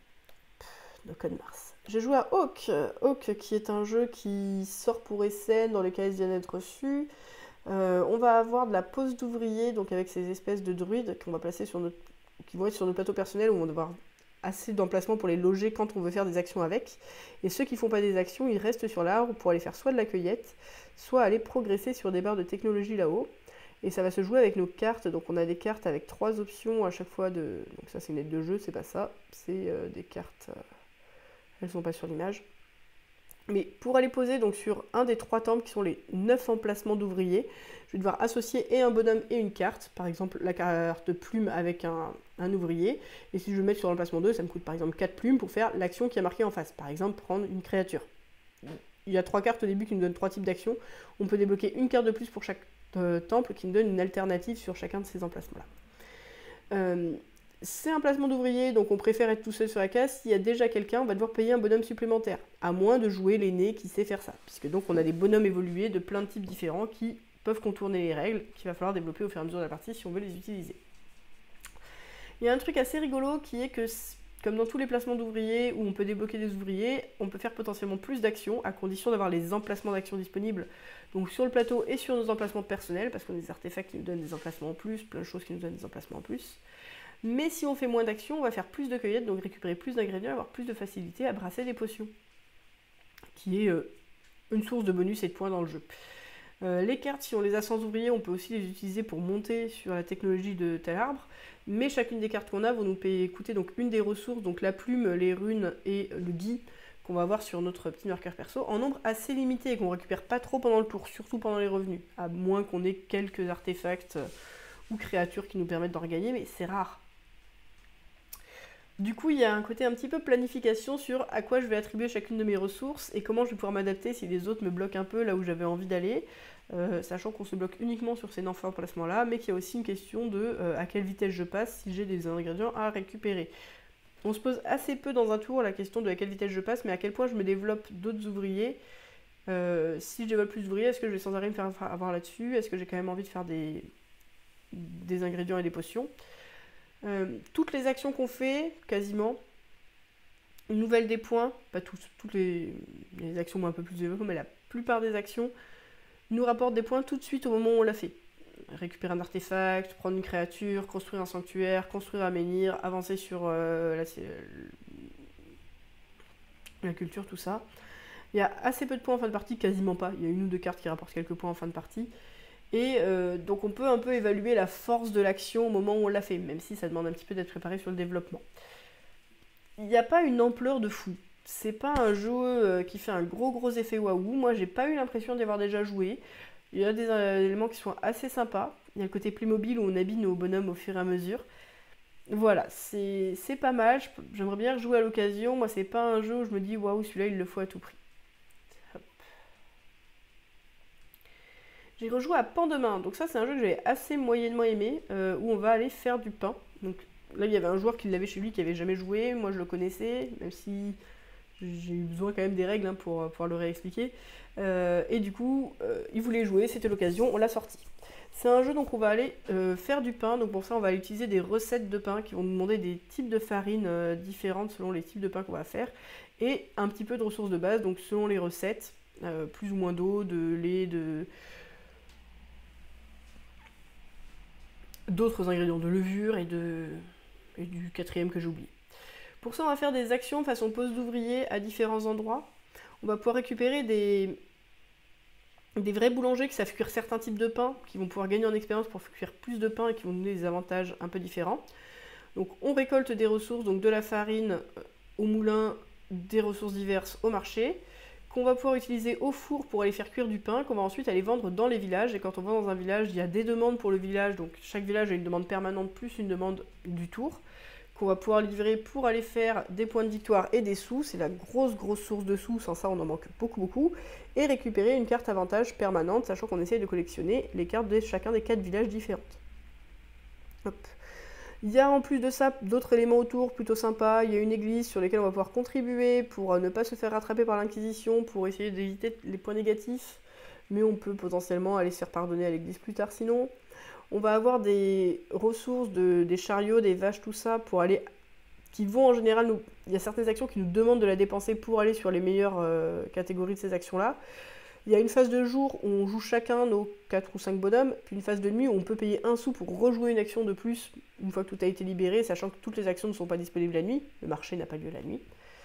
No Code Mars. J'ai joué à Hawk. Hawk, qui est un jeu qui sort pour S N, dans lequel il vient d'être reçu. Euh, on va avoir de la pose d'ouvriers, donc avec ces espèces de druides qu'on va placer sur notre, qui vont être sur nos plateaux personnels, où on va avoir assez d'emplacement pour les loger quand on veut faire des actions avec. Et ceux qui ne font pas des actions, ils restent sur l'arbre pour aller faire soit de la cueillette, soit aller progresser sur des barres de technologie là-haut. Et ça va se jouer avec nos cartes, donc on a des cartes avec trois options à chaque fois de... Donc ça c'est une aide de jeu, c'est pas ça, c'est euh, des cartes... Euh... Elles sont pas sur l'image. Mais pour aller poser donc sur un des trois temples qui sont les neuf emplacements d'ouvriers, je vais devoir associer et un bonhomme et une carte, par exemple la carte plume avec un, un ouvrier, et si je veux mettre sur l'emplacement deux, ça me coûte par exemple quatre plumes pour faire l'action qui est marquée en face, par exemple prendre une créature. Il y a trois cartes au début qui nous donnent trois types d'actions, on peut débloquer une carte de plus pour chaque Euh, temple qui nous donne une alternative sur chacun de ces emplacements-là. Euh, c'est un placement d'ouvrier, donc on préfère être tout seul sur la case. S'il y a déjà quelqu'un, on va devoir payer un bonhomme supplémentaire, à moins de jouer l'aîné qui sait faire ça, puisque donc on a des bonhommes évolués de plein de types différents qui peuvent contourner les règles, qu'il va falloir développer au fur et à mesure de la partie si on veut les utiliser. Il y a un truc assez rigolo qui est que, comme dans tous les placements d'ouvriers où on peut débloquer des ouvriers, on peut faire potentiellement plus d'actions à condition d'avoir les emplacements d'actions disponibles donc sur le plateau et sur nos emplacements personnels, parce qu'on a des artefacts qui nous donnent des emplacements en plus, plein de choses qui nous donnent des emplacements en plus. Mais si on fait moins d'actions, on va faire plus de cueillettes, donc récupérer plus d'ingrédients et avoir plus de facilité à brasser des potions, qui est euh, une source de bonus et de points dans le jeu. Euh, les cartes, si on les a sans ouvriers, on peut aussi les utiliser pour monter sur la technologie de tel arbre, mais chacune des cartes qu'on a vont nous payer, coûter donc une des ressources, donc la plume, les runes et le gui, qu'on va avoir sur notre petit marqueur perso, en nombre assez limité et qu'on récupère pas trop pendant le tour, surtout pendant les revenus, à moins qu'on ait quelques artefacts ou créatures qui nous permettent d'en regagner, mais c'est rare. Du coup, il y a un côté un petit peu planification sur à quoi je vais attribuer chacune de mes ressources et comment je vais pouvoir m'adapter si les autres me bloquent un peu là où j'avais envie d'aller, euh, sachant qu'on se bloque uniquement sur ces non emplacements-là, mais qu'il y a aussi une question de euh, à quelle vitesse je passe si j'ai des ingrédients à récupérer. On se pose assez peu dans un tour la question de à quelle vitesse je passe, mais à quel point je me développe d'autres ouvriers. Euh, si je développe plus d'ouvriers, est-ce que je vais sans arrêt me faire avoir là-dessus? Est-ce que j'ai quand même envie de faire des, des ingrédients et des potions? euh, Toutes les actions qu'on fait, quasiment, une nouvelle des points, pas tous, toutes les, les actions ont un peu plus développées, mais la plupart des actions nous rapportent des points tout de suite au moment où on l'a fait. Récupérer un artefact, prendre une créature, construire un sanctuaire, construire un menhir, avancer sur euh, la, la culture, tout ça. Il y a assez peu de points en fin de partie, quasiment pas. Il y a une ou deux cartes qui rapportent quelques points en fin de partie. Et euh, donc on peut un peu évaluer la force de l'action au moment où on l'a fait, même si ça demande un petit peu d'être préparé sur le développement. Il n'y a pas une ampleur de fou. C'est pas un jeu euh, qui fait un gros gros effet waouh. Moi j'ai pas eu l'impression d'y avoir déjà joué. Il y a des euh, éléments qui sont assez sympas. Il y a le côté Playmobil où on habille nos bonhommes au fur et à mesure. Voilà, c'est pas mal. J'aimerais bien jouer à l'occasion. Moi c'est pas un jeu où je me dis waouh, celui-là il le faut à tout prix. J'ai rejoué à Pan de Main, donc ça c'est un jeu que j'avais assez moyennement aimé, euh, où on va aller faire du pain. Donc là il y avait un joueur qui l'avait chez lui qui avait jamais joué, moi je le connaissais, même si j'ai eu besoin quand même des règles hein, pour pouvoir le réexpliquer. Euh, et du coup, euh, il voulait jouer, c'était l'occasion, on l'a sorti. C'est un jeu donc on va aller euh, faire du pain, donc pour ça on va utiliser des recettes de pain qui vont nous demander des types de farine euh, différentes selon les types de pain qu'on va faire, et un petit peu de ressources de base, donc selon les recettes, euh, plus ou moins d'eau, de lait, de... d'autres ingrédients de levure et, de... et du quatrième que j'ai oublié. Pour ça, on va faire des actions façon pose d'ouvrier à différents endroits. On va pouvoir récupérer des... des vrais boulangers qui savent cuire certains types de pain, qui vont pouvoir gagner en expérience pour cuire plus de pain et qui vont nous donner des avantages un peu différents. Donc on récolte des ressources, donc de la farine au moulin, des ressources diverses au marché, qu'on va pouvoir utiliser au four pour aller faire cuire du pain, qu'on va ensuite aller vendre dans les villages. Et quand on va dans un village, il y a des demandes pour le village, donc chaque village a une demande permanente plus une demande du tour, qu'on va pouvoir livrer pour aller faire des points de victoire et des sous. C'est la grosse grosse source de sous, sans ça on en manque beaucoup beaucoup. Et récupérer une carte avantage permanente, sachant qu'on essaye de collectionner les cartes de chacun des quatre villages différentes. Hop. Il y a en plus de ça d'autres éléments autour plutôt sympas. Il y a une église sur laquelle on va pouvoir contribuer pour ne pas se faire rattraper par l'Inquisition, pour essayer d'éviter les points négatifs. Mais on peut potentiellement aller se faire pardonner à l'église plus tard sinon. On va avoir des ressources, de, des chariots, des vaches, tout ça, pour aller... qui vont en général nous... Il y a certaines actions qui nous demandent de la dépenser pour aller sur les meilleures euh, catégories de ces actions-là. Il y a une phase de jour où on joue chacun nos quatre ou cinq bonhommes, puis une phase de nuit où on peut payer un sou pour rejouer une action de plus une fois que tout a été libéré, sachant que toutes les actions ne sont pas disponibles la nuit. Le marché n'a pas lieu la nuit.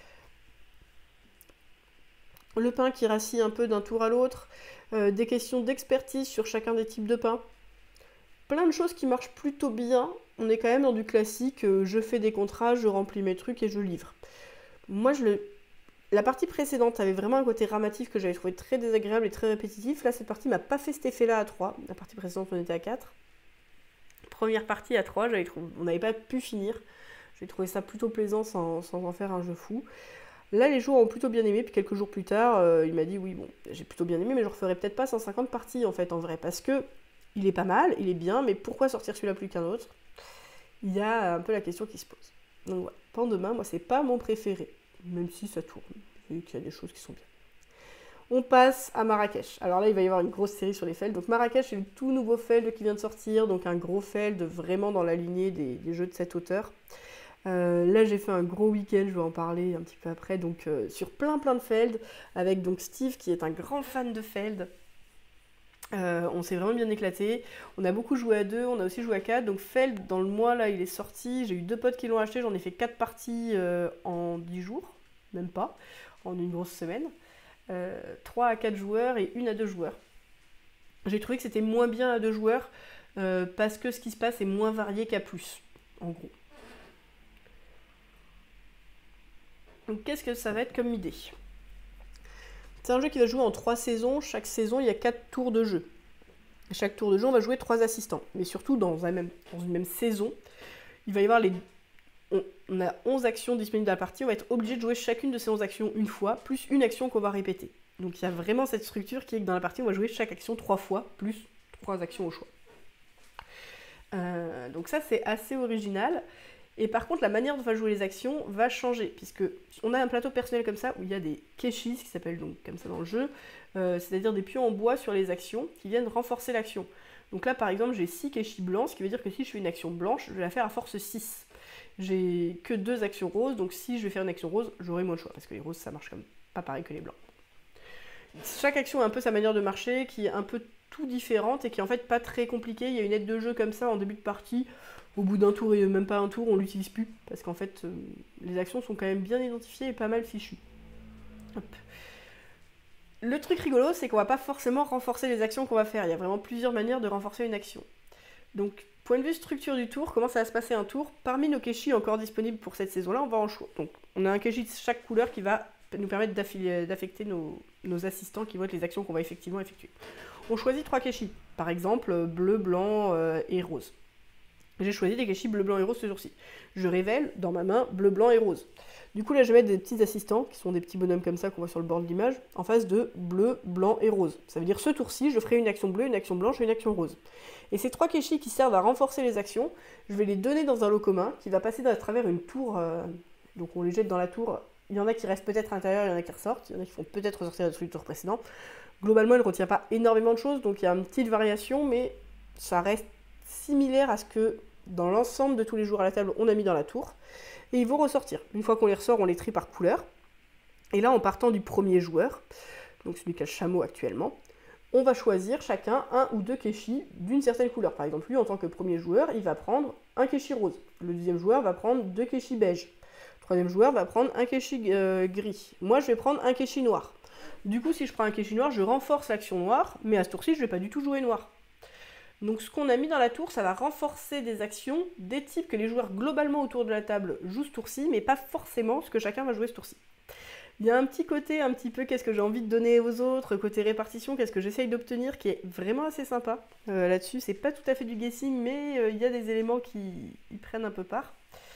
Le pain qui rassie un peu d'un tour à l'autre, euh, des questions d'expertise sur chacun des types de pain. Plein de choses qui marchent plutôt bien. On est quand même dans du classique, euh, je fais des contrats, je remplis mes trucs et je livre. Moi, je le... La partie précédente avait vraiment un côté dramatique que j'avais trouvé très désagréable et très répétitif. Là, cette partie m'a pas fait cet effet-là à trois. La partie précédente, on était à quatre. Première partie à trois, trouvé... on n'avait pas pu finir. J'ai trouvé ça plutôt plaisant sans, sans en faire un jeu fou. Là, les joueurs ont plutôt bien aimé, puis quelques jours plus tard, euh, il m'a dit oui, bon, j'ai plutôt bien aimé, mais je referai peut-être pas cent cinquante parties en fait, en vrai, parce que il est pas mal, il est bien, mais pourquoi sortir celui-là plus qu'un autre? Il y a un peu la question qui se pose. Donc voilà, Pan de Main, moi, c'est pas mon préféré. Même si ça tourne, et qu'il y a des choses qui sont bien. On passe à Marrakech. Alors là, il va y avoir une grosse série sur les Feld. Donc Marrakech, c'est le tout nouveau Feld qui vient de sortir, donc un gros Feld vraiment dans la lignée des, des jeux de cet auteur. Euh, là, j'ai fait un gros week-end, je vais en parler un petit peu après, donc euh, sur plein plein de Feld, avec donc Steve qui est un grand fan de Feld. Euh, on s'est vraiment bien éclaté, on a beaucoup joué à deux, on a aussi joué à quatre, donc Feld dans le mois là il est sorti, j'ai eu deux potes qui l'ont acheté, j'en ai fait quatre parties euh, en dix jours, même pas, en une grosse semaine, euh, trois à quatre joueurs et une à deux joueurs. J'ai trouvé que c'était moins bien à deux joueurs, euh, parce que ce qui se passe est moins varié qu'à plus, en gros. Donc qu'est-ce que ça va être comme idée ? C'est un jeu qui va jouer en trois saisons. Chaque saison, il y a quatre tours de jeu. Chaque tour de jeu, on va jouer trois assistants. Mais surtout, dans, un même, dans une même saison, il va y avoir les, on, on a onze actions disponibles dans la partie, on va être obligé de jouer chacune de ces onze actions une fois, plus une action qu'on va répéter. Donc il y a vraiment cette structure qui est que dans la partie, on va jouer chaque action trois fois, plus trois actions au choix. Euh, donc ça, c'est assez original. Et par contre, la manière dont on va jouer les actions va changer, puisque on a un plateau personnel comme ça, où il y a des keshis, qui s'appellent donc comme ça dans le jeu, euh, c'est-à-dire des pions en bois sur les actions, qui viennent renforcer l'action. Donc là, par exemple, j'ai six keshis blancs, ce qui veut dire que si je fais une action blanche, je vais la faire à force six. J'ai que deux actions roses, donc si je vais faire une action rose, j'aurai moins le choix, parce que les roses, ça marche comme pas pareil que les blancs. Chaque action a un peu sa manière de marcher, qui est un peu tout différente, et qui est en fait pas très compliquée. Il y a une aide de jeu comme ça en début de partie. Au bout d'un tour et même pas un tour, on l'utilise plus, parce qu'en fait, euh, les actions sont quand même bien identifiées et pas mal fichues. Hop. Le truc rigolo, c'est qu'on va pas forcément renforcer les actions qu'on va faire. Il y a vraiment plusieurs manières de renforcer une action. Donc, point de vue structure du tour, comment ça va se passer un tour? Parmi nos keshis encore disponibles pour cette saison-là, on va en choisir. Donc, on a un keshi de chaque couleur qui va nous permettre d'affecter nos, nos assistants qui vont être les actions qu'on va effectivement effectuer. On choisit trois keshis, par exemple bleu, blanc euh, et rose. J'ai choisi des keshis bleu, blanc et rose ce jour-ci. Je révèle dans ma main bleu, blanc et rose. Du coup là je vais mettre des petits assistants, qui sont des petits bonhommes comme ça qu'on voit sur le bord de l'image, en face de bleu, blanc et rose. Ça veut dire ce tour-ci, je ferai une action bleue, une action blanche et une action rose. Et ces trois keshis qui servent à renforcer les actions, je vais les donner dans un lot commun, qui va passer à travers une tour, euh, donc on les jette dans la tour. Il y en a qui restent peut-être à l'intérieur, il y en a qui ressortent, il y en a qui font peut-être ressortir la tour précédent. Globalement elle ne retient pas énormément de choses, donc il y a une petite variation, mais ça reste similaire à ce que dans l'ensemble de tous les joueurs à la table, on a mis dans la tour. Et ils vont ressortir. Une fois qu'on les ressort, on les trie par couleur. Et là, en partant du premier joueur, donc celui qui a le chameau actuellement, on va choisir chacun un ou deux keshis d'une certaine couleur. Par exemple, lui, en tant que premier joueur, il va prendre un keshi rose. Le deuxième joueur va prendre deux keshis beige. Le troisième joueur va prendre un keshi euh, gris. Moi, je vais prendre un keshi noir. Du coup, si je prends un keshi noir, je renforce l'action noire, mais à ce tour-ci, je ne vais pas du tout jouer noir. Donc ce qu'on a mis dans la tour, ça va renforcer des actions, des types que les joueurs globalement autour de la table jouent ce tour-ci, mais pas forcément ce que chacun va jouer ce tour-ci. Il y a un petit côté, un petit peu, qu'est-ce que j'ai envie de donner aux autres, côté répartition, qu'est-ce que j'essaye d'obtenir, qui est vraiment assez sympa. Euh, Là-dessus, c'est pas tout à fait du guessing, mais euh, il y a des éléments qui y prennent un peu part.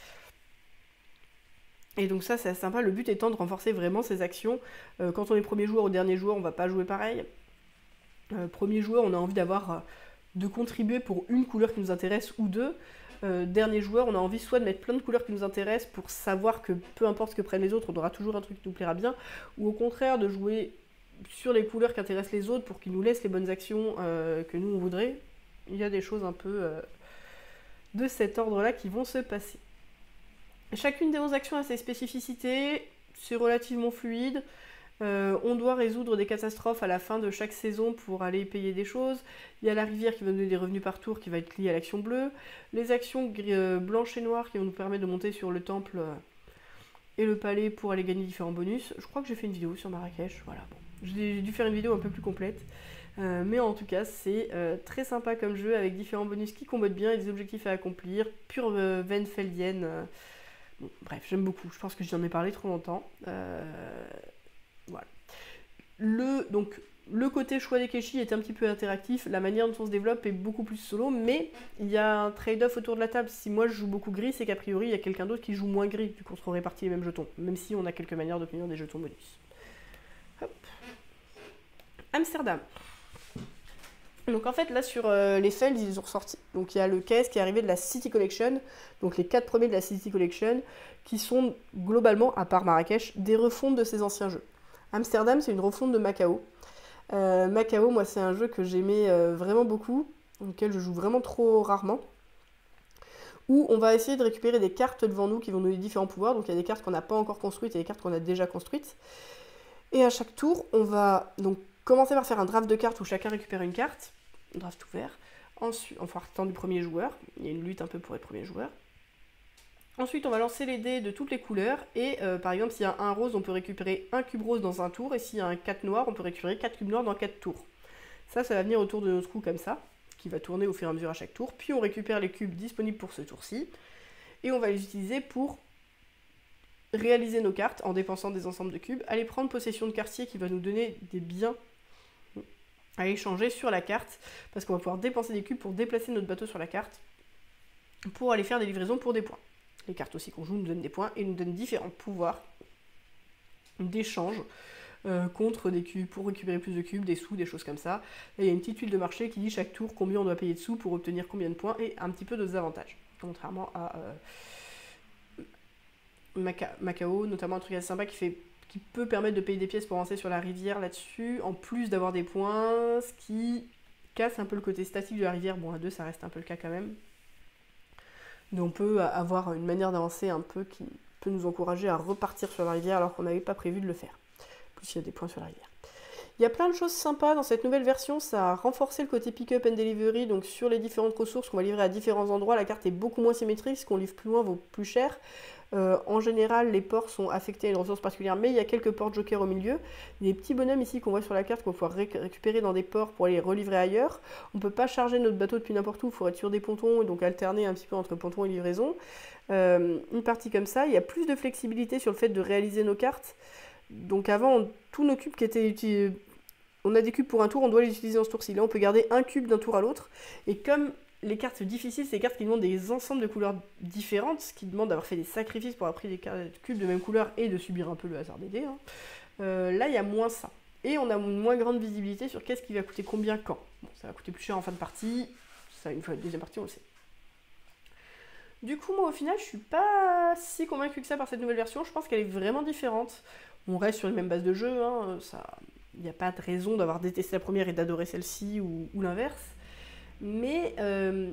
Et donc ça, c'est assez sympa. Le but étant de renforcer vraiment ces actions. Euh, quand on est premier joueur ou dernier joueur, on va pas jouer pareil. Euh, premier joueur, on a envie d'avoir... Euh, de contribuer pour une couleur qui nous intéresse ou deux. Euh, dernier joueur, on a envie soit de mettre plein de couleurs qui nous intéressent pour savoir que peu importe ce que prennent les autres, on aura toujours un truc qui nous plaira bien, ou au contraire de jouer sur les couleurs qui intéressent les autres pour qu'ils nous laissent les bonnes actions euh, que nous on voudrait. Il y a des choses un peu euh, de cet ordre-là qui vont se passer. Chacune des onze actions a ses spécificités, c'est relativement fluide. Euh, on doit résoudre des catastrophes à la fin de chaque saison pour aller payer des choses. Il y a la rivière qui va nous donner des revenus par tour qui va être liée à l'action bleue. Les actions euh, blanches et noires qui vont nous permettre de monter sur le temple euh, et le palais pour aller gagner différents bonus. Je crois que j'ai fait une vidéo sur Marrakech. Voilà, bon. J'ai dû faire une vidéo un peu plus complète. Euh, mais en tout cas, c'est euh, très sympa comme jeu avec différents bonus qui combattent bien et des objectifs à accomplir. Pure euh, veine feldienne. Euh. Bon, bref, j'aime beaucoup. Je pense que j'en ai parlé trop longtemps. Euh... Voilà. Le, donc, le côté choix des keshis est un petit peu interactif, la manière dont on se développe est beaucoup plus solo, mais il y a un trade-off autour de la table. Si moi je joue beaucoup gris, c'est qu'a priori il y a quelqu'un d'autre qui joue moins gris, du coup on se répartit les mêmes jetons, même si on a quelques manières d'obtenir des jetons bonus. Hop. Amsterdam. Donc en fait là sur euh, les Felds ils ont ressorti. Donc il y a le case qui est arrivé de la City Collection, donc les quatre premiers de la City Collection, qui sont globalement, à part Marrakech, des refontes de ces anciens jeux. Amsterdam, c'est une refonte de Macao. Euh, Macao, moi, c'est un jeu que j'aimais euh, vraiment beaucoup, auquel je joue vraiment trop rarement, où on va essayer de récupérer des cartes devant nous qui vont nous donner différents pouvoirs. Donc il y a des cartes qu'on n'a pas encore construites et des cartes qu'on a déjà construites. Et à chaque tour, on va donc commencer par faire un draft de cartes où chacun récupère une carte, un draft ouvert. Ensuite, en partant du premier joueur, il y a une lutte un peu pour les premiers joueurs. Ensuite, on va lancer les dés de toutes les couleurs, et euh, par exemple, s'il y a un rose, on peut récupérer un cube rose dans un tour, et s'il y a un quatre noir, on peut récupérer quatre cubes noirs dans quatre tours. Ça, ça va venir autour de notre roue comme ça, qui va tourner au fur et à mesure à chaque tour, puis on récupère les cubes disponibles pour ce tour-ci, et on va les utiliser pour réaliser nos cartes en dépensant des ensembles de cubes, aller prendre possession de quartier qui va nous donner des biens à échanger sur la carte, parce qu'on va pouvoir dépenser des cubes pour déplacer notre bateau sur la carte, pour aller faire des livraisons pour des points. Les cartes aussi qu'on joue nous donnent des points et nous donnent différents pouvoirs d'échange euh, contre des cubes, pour récupérer plus de cubes, des sous, des choses comme ça. Et il y a une petite huile de marché qui dit chaque tour combien on doit payer de sous pour obtenir combien de points et un petit peu de avantages. Contrairement à euh, Maca Macao, notamment un truc assez sympa qui, fait, qui peut permettre de payer des pièces pour avancer sur la rivière là-dessus, en plus d'avoir des points, ce qui casse un peu le côté statique de la rivière. Bon, à deux, ça reste un peu le cas quand même. Mais on peut avoir une manière d'avancer un peu qui peut nous encourager à repartir sur la rivière alors qu'on n'avait pas prévu de le faire. Plus il y a des points sur la rivière. Il y a plein de choses sympas dans cette nouvelle version, ça a renforcé le côté pick-up and delivery, donc sur les différentes ressources qu'on va livrer à différents endroits, la carte est beaucoup moins symétrique, ce qu'on livre plus loin vaut plus cher. Euh, en général, les ports sont affectés à une ressource particulière, mais il y a quelques ports joker au milieu. Il y a des petits bonhommes ici qu'on voit sur la carte qu'on va pouvoir ré récupérer dans des ports pour aller les relivrer ailleurs. On ne peut pas charger notre bateau depuis n'importe où, il faut être sur des pontons et donc alterner un petit peu entre pontons et livraison. Euh, une partie comme ça, il y a plus de flexibilité sur le fait de réaliser nos cartes. Donc avant, on, tous nos cubes qui étaient utilisés, on a des cubes pour un tour, on doit les utiliser dans ce tour-ci. Là, on peut garder un cube d'un tour à l'autre. Et comme les cartes difficiles, c'est des cartes qui demandent des ensembles de couleurs différentes, ce qui demande d'avoir fait des sacrifices pour avoir pris des cubes de même couleur et de subir un peu le hasard des dés. Hein. Euh, là, il y a moins ça. Et on a une moins grande visibilité sur qu'est-ce qui va coûter combien quand. Bon, ça va coûter plus cher en fin de partie. Ça, une fois la deuxième partie, on le sait. Du coup, moi, au final, je suis pas si convaincue que ça par cette nouvelle version. Je pense qu'elle est vraiment différente. On reste sur les mêmes bases de jeu. Hein. Ça, il n'y a pas de raison d'avoir détesté la première et d'adorer celle-ci ou, ou l'inverse. Mais euh,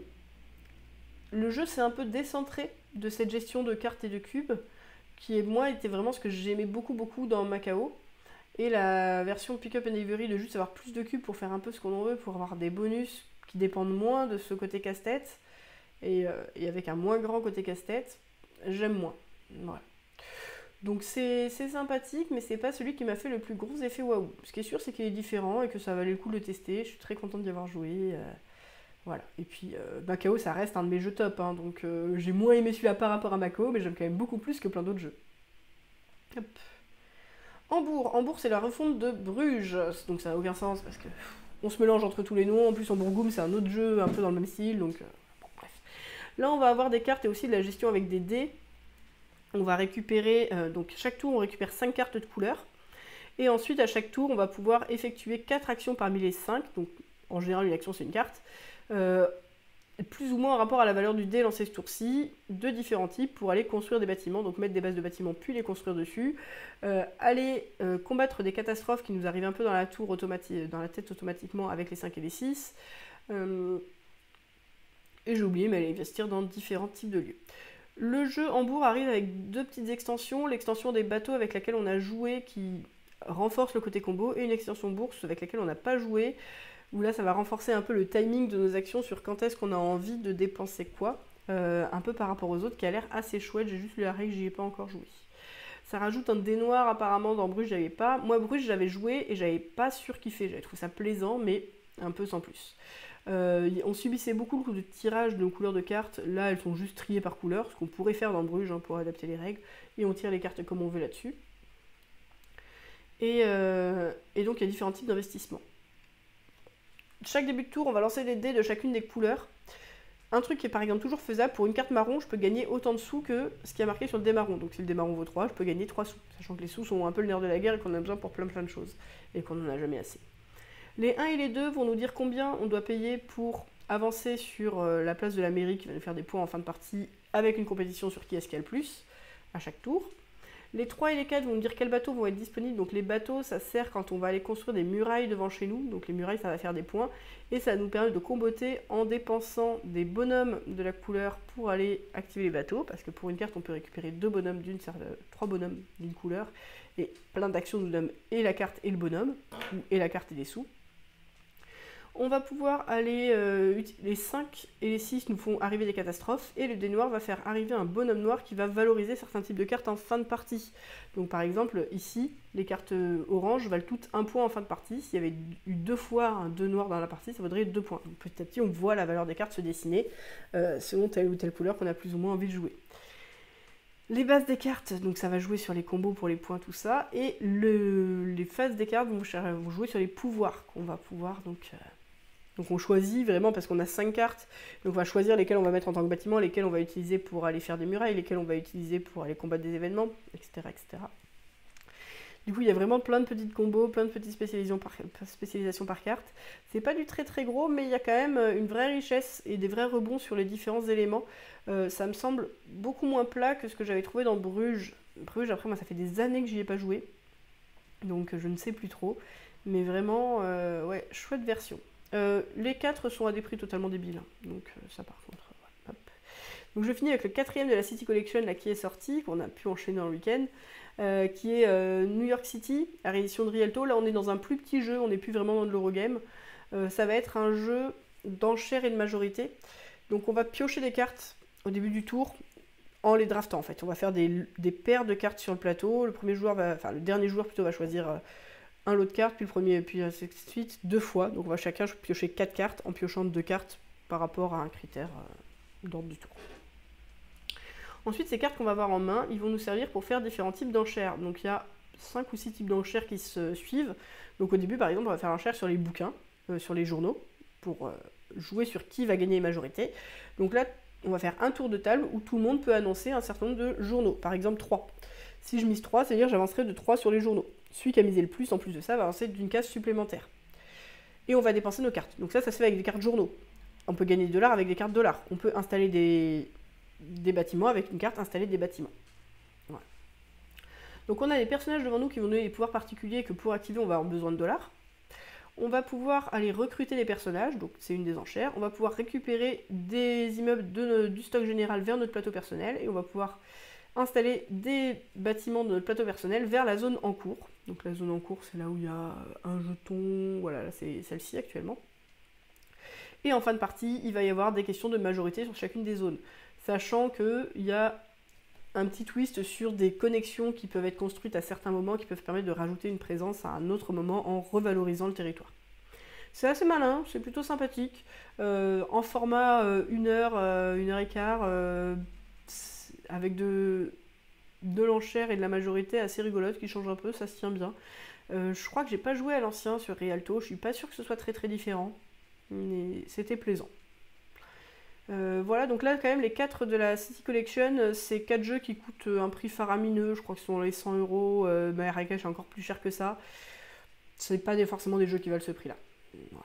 le jeu s'est un peu décentré de cette gestion de cartes et de cubes, qui, est, moi, était vraiment ce que j'aimais beaucoup, beaucoup dans Macao. Et la version Pick-up and Delivery, de juste avoir plus de cubes pour faire un peu ce qu'on en veut, pour avoir des bonus qui dépendent moins de ce côté casse-tête, et, euh, et avec un moins grand côté casse-tête, j'aime moins. Voilà. Donc c'est sympathique, mais c'est pas celui qui m'a fait le plus gros effet waouh. Ce qui est sûr, c'est qu'il est différent et que ça valait le coup de le tester. Je suis très contente d'y avoir joué. Euh, voilà. Et puis euh, Macao, ça reste un de mes jeux top. Hein, donc euh, j'ai moins aimé celui-là par rapport à Macao, mais j'aime quand même beaucoup plus que plein d'autres jeux. Hop. Hambourg. Hambourg, c'est la refonte de Bruges. Donc ça n'a aucun sens parce que pff, on se mélange entre tous les noms. En plus, Hambourgoum, c'est un autre jeu un peu dans le même style. Donc euh, bon, bref. Là, on va avoir des cartes et aussi de la gestion avec des dés. On va récupérer, euh, donc chaque tour on récupère cinq cartes de couleur, et ensuite à chaque tour on va pouvoir effectuer quatre actions parmi les cinq, donc en général une action c'est une carte, euh, plus ou moins en rapport à la valeur du dé lancé ce tour-ci, de différents types pour aller construire des bâtiments, donc mettre des bases de bâtiments puis les construire dessus, euh, aller euh, combattre des catastrophes qui nous arrivent un peu dans la, tour dans la tête automatiquement avec les cinq et les six, euh, et j'ai oublié mais aller investir dans différents types de lieux. Le jeu Hambourg arrive avec deux petites extensions, l'extension des bateaux avec laquelle on a joué qui renforce le côté combo et une extension bourse avec laquelle on n'a pas joué, où là ça va renforcer un peu le timing de nos actions sur quand est-ce qu'on a envie de dépenser quoi, euh, un peu par rapport aux autres qui a l'air assez chouette, j'ai juste lu la règle, j'y ai pas encore joué. Ça rajoute un dé noir apparemment dans Bruges, j'avais pas, moi Bruges j'avais joué et j'avais pas surkiffé, j'avais trouvé ça plaisant mais un peu sans plus. Euh, on subissait beaucoup le coup de tirage de nos couleurs de cartes. Là, elles sont juste triées par couleur, ce qu'on pourrait faire dans Bruges hein, pour adapter les règles. Et on tire les cartes comme on veut là-dessus. Et, euh, et donc, il y a différents types d'investissements. Chaque début de tour, on va lancer des dés de chacune des couleurs. Un truc qui est par exemple toujours faisable, pour une carte marron, je peux gagner autant de sous que ce qui est marqué sur le dé marron. Donc si le dé marron vaut trois, je peux gagner trois sous. Sachant que les sous sont un peu le nerf de la guerre et qu'on a besoin pour plein plein de choses. Et qu'on n'en a jamais assez. Les un et les deux vont nous dire combien on doit payer pour avancer sur euh, la place de la mairie qui va nous faire des points en fin de partie avec une compétition sur qui est-ce qui a le plus à chaque tour. Les trois et les quatre vont nous dire quels bateaux vont être disponibles. Donc les bateaux, ça sert quand on va aller construire des murailles devant chez nous. Donc les murailles, ça va faire des points. Et ça nous permet de comboter en dépensant des bonhommes de la couleur pour aller activer les bateaux. Parce que pour une carte, on peut récupérer deux bonhommes d'une euh, trois bonhommes d'une couleur. Et plein d'actions nous donnent et la carte et le bonhomme. Ou et la carte et des sous. On va pouvoir aller, euh, les cinq et les six nous font arriver des catastrophes, et le dé noir va faire arriver un bonhomme noir qui va valoriser certains types de cartes en fin de partie. Donc par exemple, ici, les cartes orange valent toutes un point en fin de partie. S'il y avait eu deux fois un deux noir dans la partie, ça vaudrait deux points. Donc petit à petit, on voit la valeur des cartes se dessiner, euh, selon telle ou telle couleur qu'on a plus ou moins envie de jouer. Les bases des cartes, donc ça va jouer sur les combos pour les points, tout ça, et le, les phases des cartes vont, vont jouer sur les pouvoirs qu'on va pouvoir donc... Euh, Donc on choisit vraiment parce qu'on a cinq cartes, donc on va choisir lesquelles on va mettre en tant que bâtiment, lesquelles on va utiliser pour aller faire des murailles, lesquelles on va utiliser pour aller combattre des événements, et cetera et cetera. Du coup, il y a vraiment plein de petites combos, plein de petites spécialisations par, spécialisations par carte. C'est pas du très très gros, mais il y a quand même une vraie richesse et des vrais rebonds sur les différents éléments. Euh, ça me semble beaucoup moins plat que ce que j'avais trouvé dans Bruges. Bruges, après, moi, ça fait des années que j'y ai pas joué, donc je ne sais plus trop. Mais vraiment, euh, ouais, chouette version. Euh, les quatre sont à des prix totalement débiles, hein. Donc euh, ça par contre, ouais, hop. Donc je finis avec le quatrième de la City Collection là, qui est sorti, qu'on a pu enchaîner dans le week-end, euh, qui est euh, New York City, à réédition de Rialto. Là on est dans un plus petit jeu, on n'est plus vraiment dans de l'Eurogame. Euh, ça va être un jeu d'enchères et de majorité. Donc on va piocher des cartes au début du tour, en les draftant en fait. On va faire des, des paires de cartes sur le plateau. Le premier joueur va, enfin le dernier joueur plutôt va choisir euh, un lot de cartes, puis le premier, puis ainsi de suite, deux fois. Donc on va chacun piocher quatre cartes en piochant deux cartes par rapport à un critère euh, d'ordre du tour. Ensuite, ces cartes qu'on va avoir en main, ils vont nous servir pour faire différents types d'enchères. Donc il y a cinq ou six types d'enchères qui se suivent. Donc au début, par exemple, on va faire l'enchère sur les bouquins, euh, sur les journaux, pour euh, jouer sur qui va gagner les majorités. Donc là, on va faire un tour de table où tout le monde peut annoncer un certain nombre de journaux. Par exemple, trois. Si je mise trois, c'est-à-dire que j'avancerai de trois sur les journaux. Celui qui a misé le plus, en plus de ça, va avancer d'une case supplémentaire. Et on va dépenser nos cartes. Donc ça, ça se fait avec des cartes journaux. On peut gagner des dollars avec des cartes dollars. On peut installer des, des bâtiments avec une carte installer des bâtiments. Voilà. Donc on a des personnages devant nous qui vont donner des pouvoirs particuliers que pour activer, on va avoir besoin de dollars. On va pouvoir aller recruter des personnages, donc c'est une des enchères. On va pouvoir récupérer des immeubles de, du stock général vers notre plateau personnel. Et on va pouvoir installer des bâtiments de notre plateau personnel vers la zone en cours. Donc la zone en cours, c'est là où il y a un jeton, voilà, c'est celle-ci actuellement. Et en fin de partie, il va y avoir des questions de majorité sur chacune des zones, sachant qu'il y a un petit twist sur des connexions qui peuvent être construites à certains moments, qui peuvent permettre de rajouter une présence à un autre moment en revalorisant le territoire. C'est assez malin, c'est plutôt sympathique. Euh, en format euh, une heure, euh, une heure et quart, euh, avec de, de l'enchère et de la majorité assez rigolote qui change un peu, ça se tient bien. Euh, je crois que j'ai pas joué à l'ancien sur Rialto, je suis pas sûre que ce soit très très différent, mais c'était plaisant. Euh, voilà, donc là quand même les quatre de la City Collection, c'est quatre jeux qui coûtent un prix faramineux, je crois que ce sont les cent euros, euh, Marrakech est encore plus cher que ça. C'est pas des, forcément des jeux qui valent ce prix là. Voilà.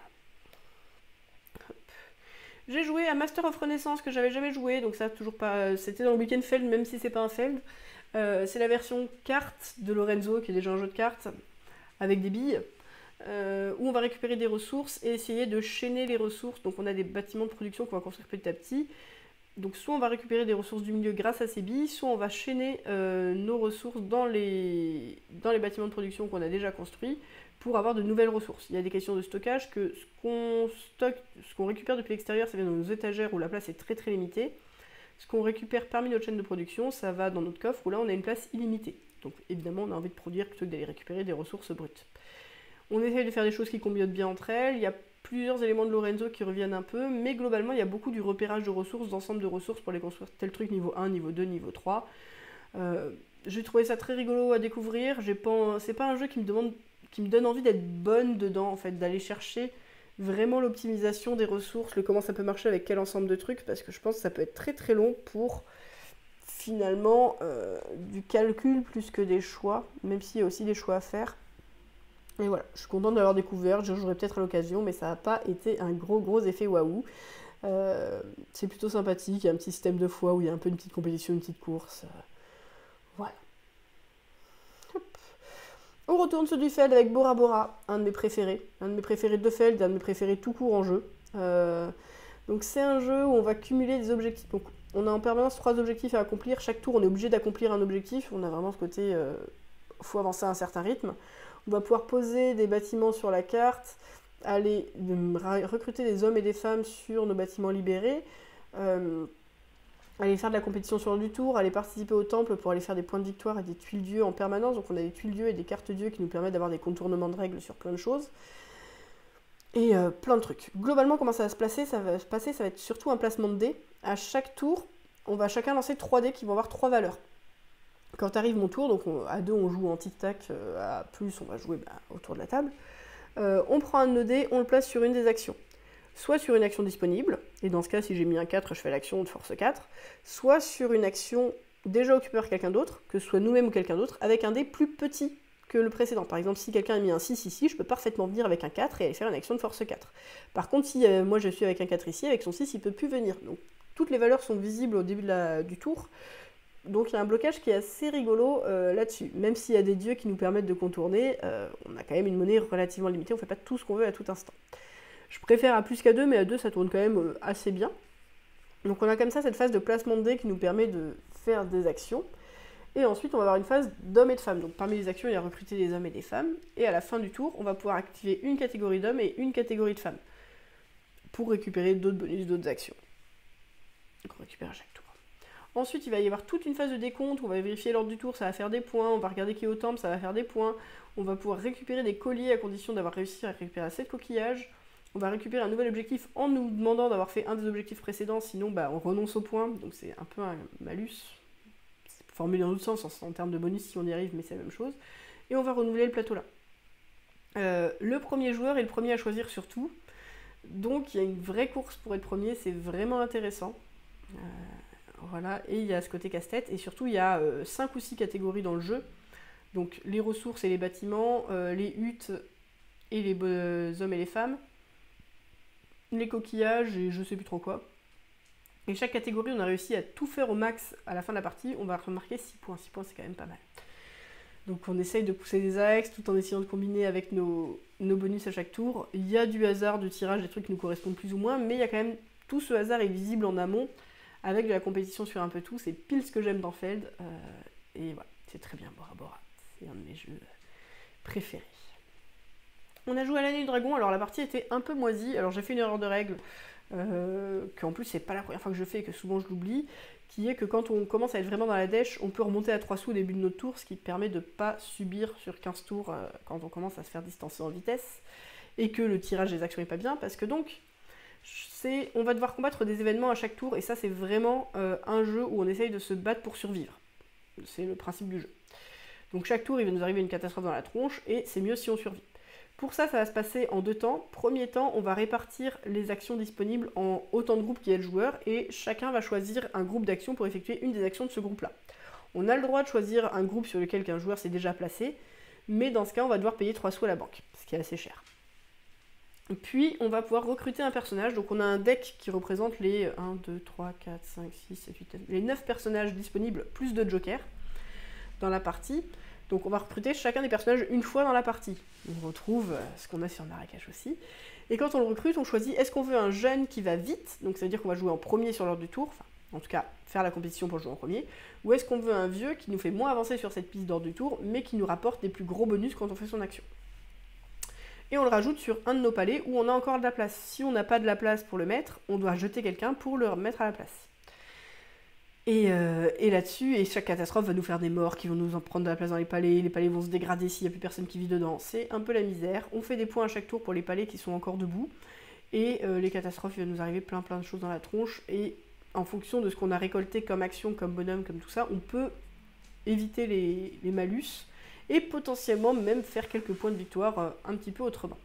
J'ai joué à Master of Renaissance que j'avais jamais joué, donc ça toujours pas. C'était dans le week-end Feld, même si c'est pas un Feld. Euh, c'est la version carte de Lorenzo, qui est déjà un jeu de cartes, avec des billes, euh, où on va récupérer des ressources et essayer de chaîner les ressources. Donc on a des bâtiments de production qu'on va construire petit à petit. Donc soit on va récupérer des ressources du milieu grâce à ces billes, soit on va chaîner euh, nos ressources dans les, dans les bâtiments de production qu'on a déjà construits, pour avoir de nouvelles ressources. Il y a des questions de stockage que ce qu'on stocke, ce qu'on récupère depuis l'extérieur, ça vient dans nos étagères où la place est très très limitée. Ce qu'on récupère parmi notre chaîne de production, ça va dans notre coffre où là on a une place illimitée. Donc évidemment on a envie de produire plutôt que d'aller récupérer des ressources brutes. On essaye de faire des choses qui combinent bien entre elles. Il y a plusieurs éléments de Lorenzo qui reviennent un peu, mais globalement il y a beaucoup du repérage de ressources, d'ensemble de ressources pour les construire tel truc niveau un, niveau deux, niveau trois. Euh, J'ai trouvé ça très rigolo à découvrir. C'est pas un jeu qui me demande qui me donne envie d'être bonne dedans, en fait, d'aller chercher vraiment l'optimisation des ressources, le comment ça peut marcher avec quel ensemble de trucs, parce que je pense que ça peut être très très long pour finalement euh, du calcul plus que des choix, même s'il y a aussi des choix à faire. Et voilà, je suis contente d'avoir découvert, je jouerai peut-être à l'occasion, mais ça n'a pas été un gros gros effet waouh. Euh, c'est plutôt sympathique, il y a un petit système de foi où il y a un peu une petite compétition, une petite course. Euh, voilà. On retourne sur du Feld avec Bora Bora, un de mes préférés. Un de mes préférés de Feld, un de mes préférés tout court en jeu. Euh, donc c'est un jeu où on va cumuler des objectifs. Donc on a en permanence trois objectifs à accomplir. Chaque tour, on est obligé d'accomplir un objectif. On a vraiment ce côté, il euh, faut avancer à un certain rythme. On va pouvoir poser des bâtiments sur la carte, aller euh, recruter des hommes et des femmes sur nos bâtiments libérés, euh, aller faire de la compétition sur du tour, aller participer au temple pour aller faire des points de victoire et des tuiles dieux en permanence. Donc on a des tuiles dieux et des cartes dieux qui nous permettent d'avoir des contournements de règles sur plein de choses. Et euh, plein de trucs. Globalement, comment ça va se placer, ça va se passer, ça va être surtout un placement de dés. À chaque tour, on va chacun lancer trois dés qui vont avoir trois valeurs. Quand arrive mon tour, donc on, à deux on joue en tic-tac, euh, à plus on va jouer bah, autour de la table. Euh, on prend un de nos dés, on le place sur une des actions. soit sur une action disponible, et dans ce cas, si j'ai mis un quatre, je fais l'action de force quatre, soit sur une action déjà occupée par quelqu'un d'autre, que ce soit nous-mêmes ou quelqu'un d'autre, avec un dé plus petit que le précédent. Par exemple, si quelqu'un a mis un six ici, je peux parfaitement venir avec un quatre et aller faire une action de force quatre. Par contre, si euh, moi je suis avec un quatre ici, avec son six, il ne peut plus venir. Donc toutes les valeurs sont visibles au début de la, du tour, donc il y a un blocage qui est assez rigolo euh, là-dessus. Même s'il y a des dieux qui nous permettent de contourner, euh, on a quand même une monnaie relativement limitée, on ne fait pas tout ce qu'on veut à tout instant. Je préfère à plus qu'à deux, mais à deux ça tourne quand même euh, assez bien. Donc on a comme ça cette phase de placement de dés qui nous permet de faire des actions. Et ensuite on va avoir une phase d'hommes et de femmes. Donc parmi les actions, il y a recruter des hommes et des femmes. Et à la fin du tour, on va pouvoir activer une catégorie d'hommes et une catégorie de femmes. Pour récupérer d'autres bonus, d'autres actions. Donc on récupère à chaque tour. Ensuite, il va y avoir toute une phase de décompte, on va vérifier l'ordre du tour, ça va faire des points, on va regarder qui est au temple, ça va faire des points. On va pouvoir récupérer des colliers à condition d'avoir réussi à récupérer sept coquillages. On va récupérer un nouvel objectif en nous demandant d'avoir fait un des objectifs précédents, sinon bah, on renonce au point, donc c'est un peu un malus. C'est formulé dans l'autre sens, en, en termes de bonus si on y arrive, mais c'est la même chose. Et on va renouveler le plateau là. Euh, le premier joueur est le premier à choisir surtout, donc il y a une vraie course pour être premier, c'est vraiment intéressant. Euh, Voilà, et il y a ce côté casse-tête, et surtout il y a euh, cinq ou six catégories dans le jeu, donc les ressources et les bâtiments, euh, les huttes et les euh, hommes et les femmes, les coquillages et je sais plus trop quoi. Et chaque catégorie, on a réussi à tout faire au max à la fin de la partie, on va remarquer six points, six points c'est quand même pas mal. Donc on essaye de pousser des axes tout en essayant de combiner avec nos, nos bonus à chaque tour. Il y a du hasard de tirage, des trucs qui nous correspondent plus ou moins, mais il y a quand même, tout ce hasard est visible en amont, avec de la compétition sur un peu tout, c'est pile ce que j'aime dans Feld, euh, et voilà, c'est très bien Bora Bora, c'est un de mes jeux préférés. On a joué à l'année du dragon, alors la partie était un peu moisie, alors j'ai fait une erreur de règle, euh, qu'en plus c'est pas la première fois que je fais et que souvent je l'oublie, qui est que quand on commence à être vraiment dans la dèche, on peut remonter à trois sous au début de notre tour, ce qui permet de pas subir sur quinze tours euh, quand on commence à se faire distancer en vitesse, et que le tirage des actions est pas bien, parce que donc, c'est, on va devoir combattre des événements à chaque tour, et ça c'est vraiment euh, un jeu où on essaye de se battre pour survivre. C'est le principe du jeu. Donc chaque tour il va nous arriver une catastrophe dans la tronche, et c'est mieux si on survit. Pour ça, ça va se passer en deux temps. Premier temps, on va répartir les actions disponibles en autant de groupes qu'il y a de joueurs, et chacun va choisir un groupe d'actions pour effectuer une des actions de ce groupe-là. On a le droit de choisir un groupe sur lequel un joueur s'est déjà placé, mais dans ce cas on va devoir payer trois sous à la banque, ce qui est assez cher. Puis on va pouvoir recruter un personnage, donc on a un deck qui représente les un, deux, trois, quatre, cinq, six, sept, huit, neuf, les neuf personnages disponibles, plus de jokers dans la partie. Donc on va recruter chacun des personnages une fois dans la partie. On retrouve ce qu'on a sur Marrakech aussi. Et quand on le recrute, on choisit est-ce qu'on veut un jeune qui va vite, donc ça veut dire qu'on va jouer en premier sur l'ordre du tour, enfin en tout cas faire la compétition pour jouer en premier, ou est-ce qu'on veut un vieux qui nous fait moins avancer sur cette piste d'ordre du tour, mais qui nous rapporte des plus gros bonus quand on fait son action. Et on le rajoute sur un de nos palais où on a encore de la place. Si on n'a pas de la place pour le mettre, on doit jeter quelqu'un pour le remettre à la place. Et, euh, et là-dessus, et chaque catastrophe va nous faire des morts qui vont nous en prendre de la place dans les palais, les palais vont se dégrader s'il n'y a plus personne qui vit dedans. C'est un peu la misère. On fait des points à chaque tour pour les palais qui sont encore debout, et euh, les catastrophes, il va nous arriver plein plein de choses dans la tronche, et en fonction de ce qu'on a récolté comme action, comme bonhomme, comme tout ça, on peut éviter les, les malus, et potentiellement même faire quelques points de victoire euh, un petit peu autrement.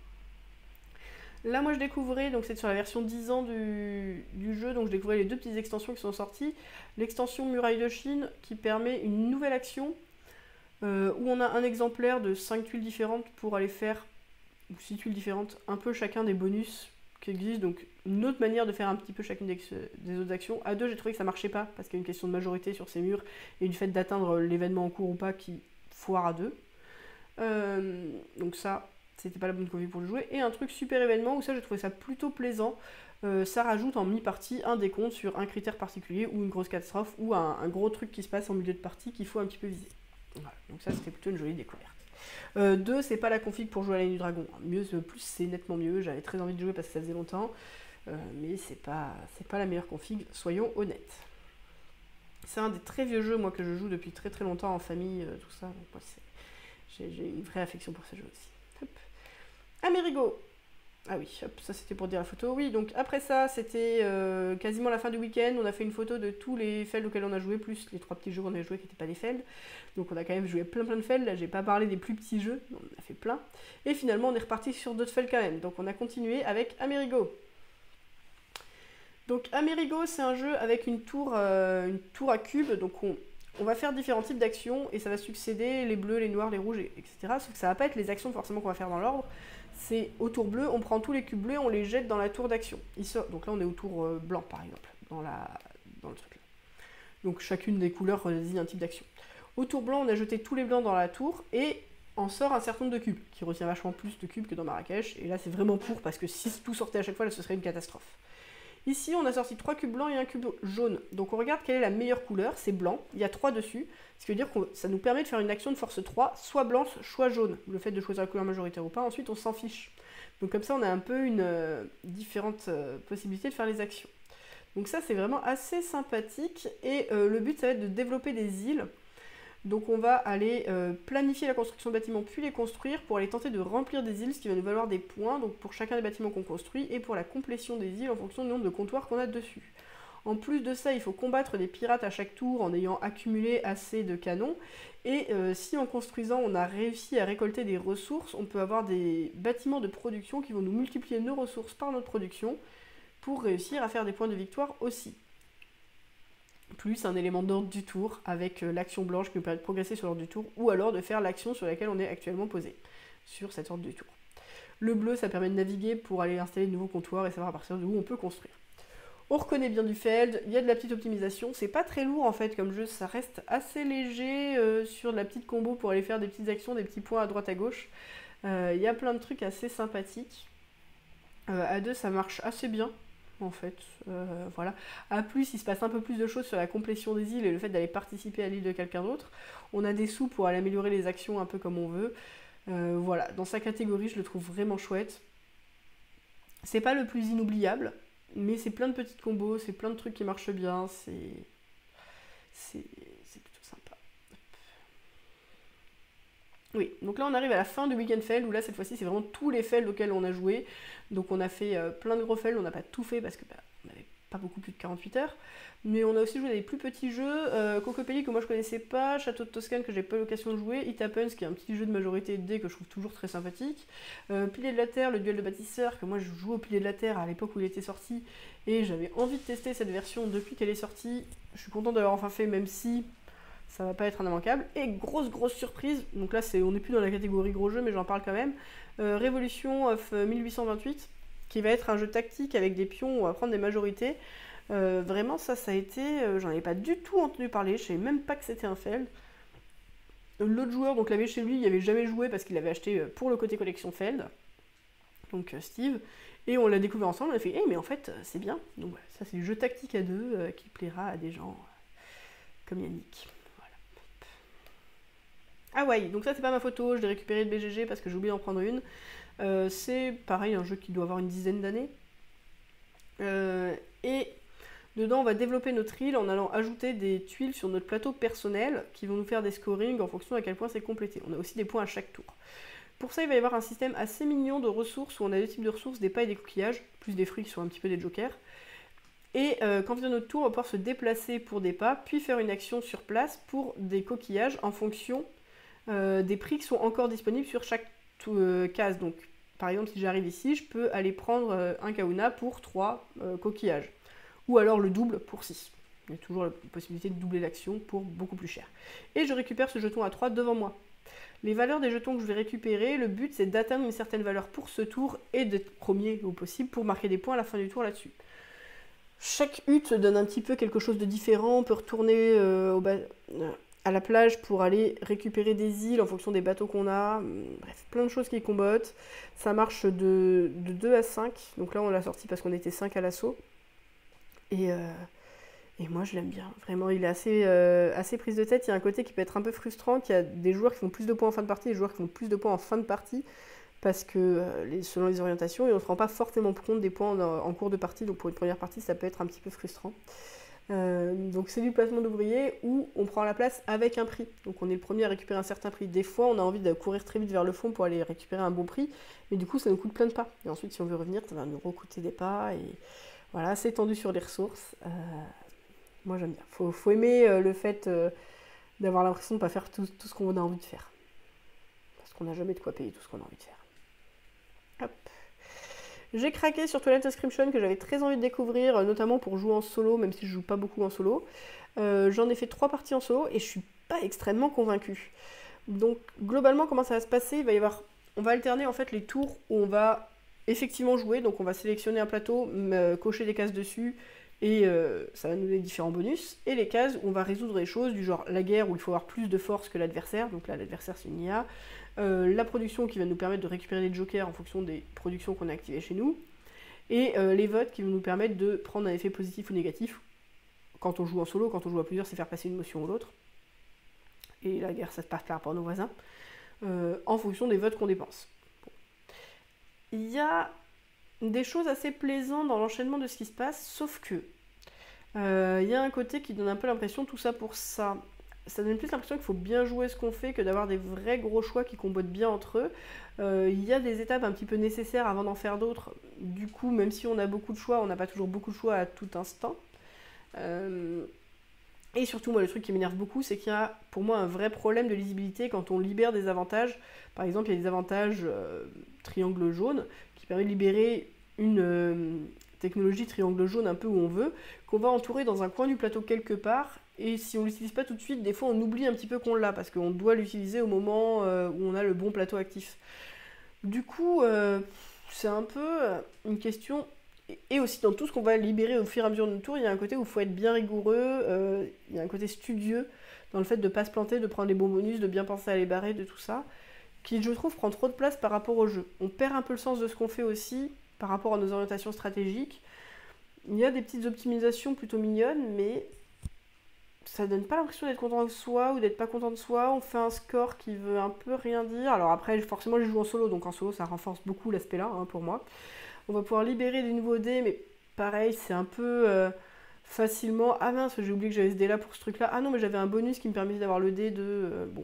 Là, moi, je découvrais, donc c'est sur la version dix ans du, du jeu, donc je découvrais les deux petites extensions qui sont sorties. L'extension Muraille de Chine, qui permet une nouvelle action, euh, où on a un exemplaire de cinq tuiles différentes pour aller faire, ou six tuiles différentes, un peu chacun des bonus qui existent, donc une autre manière de faire un petit peu chacune des, des autres actions. À deux, j'ai trouvé que ça marchait pas, parce qu'il y a une question de majorité sur ces murs, et une fait d'atteindre l'événement en cours ou pas qui foire à deux. Euh, donc ça... c'était pas la bonne config pour le jouer, et un truc super événement où ça j'ai trouvé ça plutôt plaisant, euh, ça rajoute en mi-partie un décompte sur un critère particulier ou une grosse catastrophe ou un, un gros truc qui se passe en milieu de partie qu'il faut un petit peu viser. Voilà, donc ça c'était plutôt une jolie découverte. Euh, deux, c'est pas la config pour jouer à l'année du dragon, mieux, plus c'est nettement mieux, j'avais très envie de jouer parce que ça faisait longtemps, euh, mais c'est pas, c'est pas la meilleure config, soyons honnêtes. C'est un des très vieux jeux moi que je joue depuis très très longtemps en famille, euh, tout ça, donc moi j'ai, j'ai une vraie affection pour ce jeu aussi. Hop. Amerigo. Ah oui, hop, ça c'était pour dire la photo. Oui, donc après ça, c'était euh, quasiment la fin du week-end. On a fait une photo de tous les Feld auxquels on a joué, plus les trois petits jeux qu'on a joué qui n'étaient pas des Feld. Donc on a quand même joué plein plein de Feld. Là, j'ai pas parlé des plus petits jeux, on en a fait plein. Et finalement, on est reparti sur d'autres Feld quand même. Donc on a continué avec Amerigo. Donc Amerigo, c'est un jeu avec une tour, euh, une tour à cubes, donc on, on va faire différents types d'actions et ça va succéder les bleus, les noirs, les rouges, et cetera. Sauf que ça va pas être les actions forcément qu'on va faire dans l'ordre. C'est au tour bleu, on prend tous les cubes bleus, on les jette dans la tour d'action. Donc là on est au tour euh, blanc par exemple, dans, la, dans le truc là. Donc chacune des couleurs désigne un type d'action. Au tour blanc, on a jeté tous les blancs dans la tour et en sort un certain nombre de cubes, qui retient vachement plus de cubes que dans Marrakech. Et là c'est vraiment pour, parce que si tout sortait à chaque fois, là ce serait une catastrophe. Ici, on a sorti trois cubes blancs et un cube jaune. Donc on regarde quelle est la meilleure couleur, c'est blanc, il y a trois dessus, ce qui veut dire que ça nous permet de faire une action de force trois, soit blanche, soit jaune. Le fait de choisir la couleur majoritaire ou pas, ensuite on s'en fiche. Donc comme ça, on a un peu une euh, différente euh, possibilité de faire les actions. Donc ça, c'est vraiment assez sympathique, et euh, le but, ça va être de développer des îles. Donc on va aller euh, planifier la construction de bâtiments, puis les construire pour aller tenter de remplir des îles, ce qui va nous valoir des points, donc pour chacun des bâtiments qu'on construit, et pour la complétion des îles en fonction du nombre de comptoirs qu'on a dessus. En plus de ça, il faut combattre des pirates à chaque tour en ayant accumulé assez de canons, et euh, si en construisant on a réussi à récolter des ressources, on peut avoir des bâtiments de production qui vont nous multiplier nos ressources par notre production, pour réussir à faire des points de victoire aussi. Plus un élément d'ordre du tour avec l'action blanche qui nous permet de progresser sur l'ordre du tour, ou alors de faire l'action sur laquelle on est actuellement posé, sur cet ordre du tour. Le bleu, ça permet de naviguer pour aller installer de nouveaux comptoirs et savoir à partir d'où on peut construire. On reconnaît bien du feld, il y a de la petite optimisation, c'est pas très lourd en fait comme jeu, ça reste assez léger euh, sur de la petite combo pour aller faire des petites actions, des petits points à droite à gauche. Euh, il y a plein de trucs assez sympathiques. Euh, à deux, ça marche assez bien. En fait, euh, voilà. A plus, il se passe un peu plus de choses sur la complétion des îles et le fait d'aller participer à l'île de quelqu'un d'autre. On a des sous pour aller améliorer les actions un peu comme on veut. Euh, voilà, dans sa catégorie, je le trouve vraiment chouette. C'est pas le plus inoubliable, mais c'est plein de petites combos, c'est plein de trucs qui marchent bien, c'est... C'est plutôt sympa. Oui, donc là on arrive à la fin du week-end Feld, où là cette fois-ci c'est vraiment tous les Felds auxquels on a joué. Donc on a fait euh, plein de gros Felds, on n'a pas tout fait parce que bah, on n'avait pas beaucoup plus de quarante-huit heures. Mais on a aussi joué à des plus petits jeux, euh, Cocopelli que moi je connaissais pas, Château de Toscane que j'ai pas eu l'occasion de jouer, It Happens qui est un petit jeu de majorité de dés que je trouve toujours très sympathique, euh, Pilier de la Terre, le duel de bâtisseurs, que moi je jouais au Pilier de la Terre à l'époque où il était sorti, et j'avais envie de tester cette version depuis qu'elle est sortie. Je suis contente d'avoir enfin fait, même si ça va pas être un immanquable. Et grosse grosse surprise, donc là c'est, on n'est plus dans la catégorie gros jeu mais j'en parle quand même, euh, Revolution of mille huit cent vingt-huit, qui va être un jeu tactique avec des pions où on va prendre des majorités. Euh, vraiment ça ça a été, euh, j'en avais pas du tout entendu parler, je savais même pas que c'était un Feld. L'autre joueur donc l'avait chez lui, il avait jamais joué parce qu'il l'avait acheté pour le côté collection Feld, donc euh, Steve, et on l'a découvert ensemble, on a fait hey, mais en fait c'est bien. Donc voilà, ça c'est du jeu tactique à deux euh, qui plaira à des gens euh, comme Yannick. Ah ouais, donc ça c'est pas ma photo, je l'ai récupérée de B G G parce que j'ai oublié d'en prendre une. Euh, c'est pareil, un jeu qui doit avoir une dizaine d'années. Euh, et dedans on va développer notre île en allant ajouter des tuiles sur notre plateau personnel qui vont nous faire des scorings en fonction à quel point c'est complété. On a aussi des points à chaque tour. Pour ça il va y avoir un système assez mignon de ressources où on a deux types de ressources, des pailles et des coquillages, plus des fruits qui sont un petit peu des jokers. Et euh, quand vient notre tour, on va pouvoir se déplacer pour des pas, puis faire une action sur place pour des coquillages en fonction Euh, des prix qui sont encore disponibles sur chaque euh, case. Donc par exemple si j'arrive ici, je peux aller prendre euh, un Kahuna pour trois euh, coquillages. Ou alors le double pour six. Il y a toujours la possibilité de doubler l'action pour beaucoup plus cher. Et je récupère ce jeton à trois devant moi. Les valeurs des jetons que je vais récupérer, le but c'est d'atteindre une certaine valeur pour ce tour et d'être premier au possible pour marquer des points à la fin du tour là-dessus. Chaque hutte donne un petit peu quelque chose de différent. On peut retourner euh, au bas... Euh, à la plage pour aller récupérer des îles en fonction des bateaux qu'on a. Bref, plein de choses qui combattent. Ça marche de, de deux à cinq. Donc là, on l'a sorti parce qu'on était cinq à l'assaut. Et, euh, et moi, je l'aime bien. Vraiment, il est assez, euh, assez prise de tête. Il y a un côté qui peut être un peu frustrant, qu'il y a des joueurs qui font plus de points en fin de partie, des joueurs qui font plus de points en fin de partie, parce que euh, les, selon les orientations, et on ne se rend pas forcément compte des points en, en cours de partie. Donc pour une première partie, ça peut être un petit peu frustrant. Euh, donc c'est du placement d'ouvriers où on prend la place avec un prix. Donc on est le premier à récupérer un certain prix. Des fois on a envie de courir très vite vers le fond pour aller récupérer un bon prix, mais du coup ça nous coûte plein de pas. Et ensuite si on veut revenir, ça va nous recoûter des pas. Et voilà, c'est tendu sur les ressources. Euh, moi j'aime bien. Faut, faut aimer euh, le fait euh, d'avoir l'impression de ne pas faire tout, tout ce qu'on a envie de faire. Parce qu'on n'a jamais de quoi payer tout ce qu'on a envie de faire. Hop. J'ai craqué sur Twilight Inscription que j'avais très envie de découvrir, euh, notamment pour jouer en solo, même si je joue pas beaucoup en solo. Euh, J'en ai fait trois parties en solo et je suis pas extrêmement convaincue. Donc globalement, comment ça va se passer? Il va y avoir, on va alterner en fait les tours où on va effectivement jouer, donc on va sélectionner un plateau, euh, cocher des cases dessus, et euh, ça va nous donner différents bonus, et les cases où on va résoudre des choses du genre la guerre où il faut avoir plus de force que l'adversaire, donc là l'adversaire c'est une I A, euh, la production qui va nous permettre de récupérer des jokers en fonction des productions qu'on a activées chez nous, et euh, les votes qui vont nous permettre de prendre un effet positif ou négatif quand on joue en solo. Quand on joue à plusieurs, c'est faire passer une motion ou l'autre, et la guerre ça se passe par rapport à nos voisins, euh, en fonction des votes qu'on dépense. Bon. Il y a des choses assez plaisantes dans l'enchaînement de ce qui se passe, sauf que il euh, y a un côté qui donne un peu l'impression tout ça pour ça. Ça donne plus l'impression qu'il faut bien jouer ce qu'on fait que d'avoir des vrais gros choix qui combotent bien entre eux. Il euh, y a des étapes un petit peu nécessaires avant d'en faire d'autres. Du coup, même si on a beaucoup de choix, on n'a pas toujours beaucoup de choix à tout instant. Euh... Et surtout, moi, le truc qui m'énerve beaucoup, c'est qu'il y a pour moi un vrai problème de lisibilité quand on libère des avantages. Par exemple, il y a des avantages euh, triangle jaune qui permet de libérer une euh, technologie triangle jaune un peu où on veut, qu'on va entourer dans un coin du plateau quelque part. Et si on l'utilise pas tout de suite, des fois on oublie un petit peu qu'on l'a, parce qu'on doit l'utiliser au moment euh, où on a le bon plateau actif. Du coup, euh, c'est un peu une question... Et aussi dans tout ce qu'on va libérer au fur et à mesure de notre tour, il y a un côté où il faut être bien rigoureux, euh, il y a un côté studieux dans le fait de ne pas se planter, de prendre les bons bonus, de bien penser à les barrer, de tout ça, qui je trouve prend trop de place par rapport au jeu. On perd un peu le sens de ce qu'on fait aussi par rapport à nos orientations stratégiques. Il y a des petites optimisations plutôt mignonnes, mais ça donne pas l'impression d'être content de soi ou d'être pas content de soi. On fait un score qui veut un peu rien dire. Alors après, forcément, je joue en solo, donc en solo, ça renforce beaucoup l'aspect-là, hein, pour moi. On va pouvoir libérer des nouveaux dés, mais pareil, c'est un peu euh, facilement... Ah mince, j'ai oublié que j'avais ce dé là pour ce truc-là. Ah non, mais j'avais un bonus qui me permettait d'avoir le dé de... Euh, bon.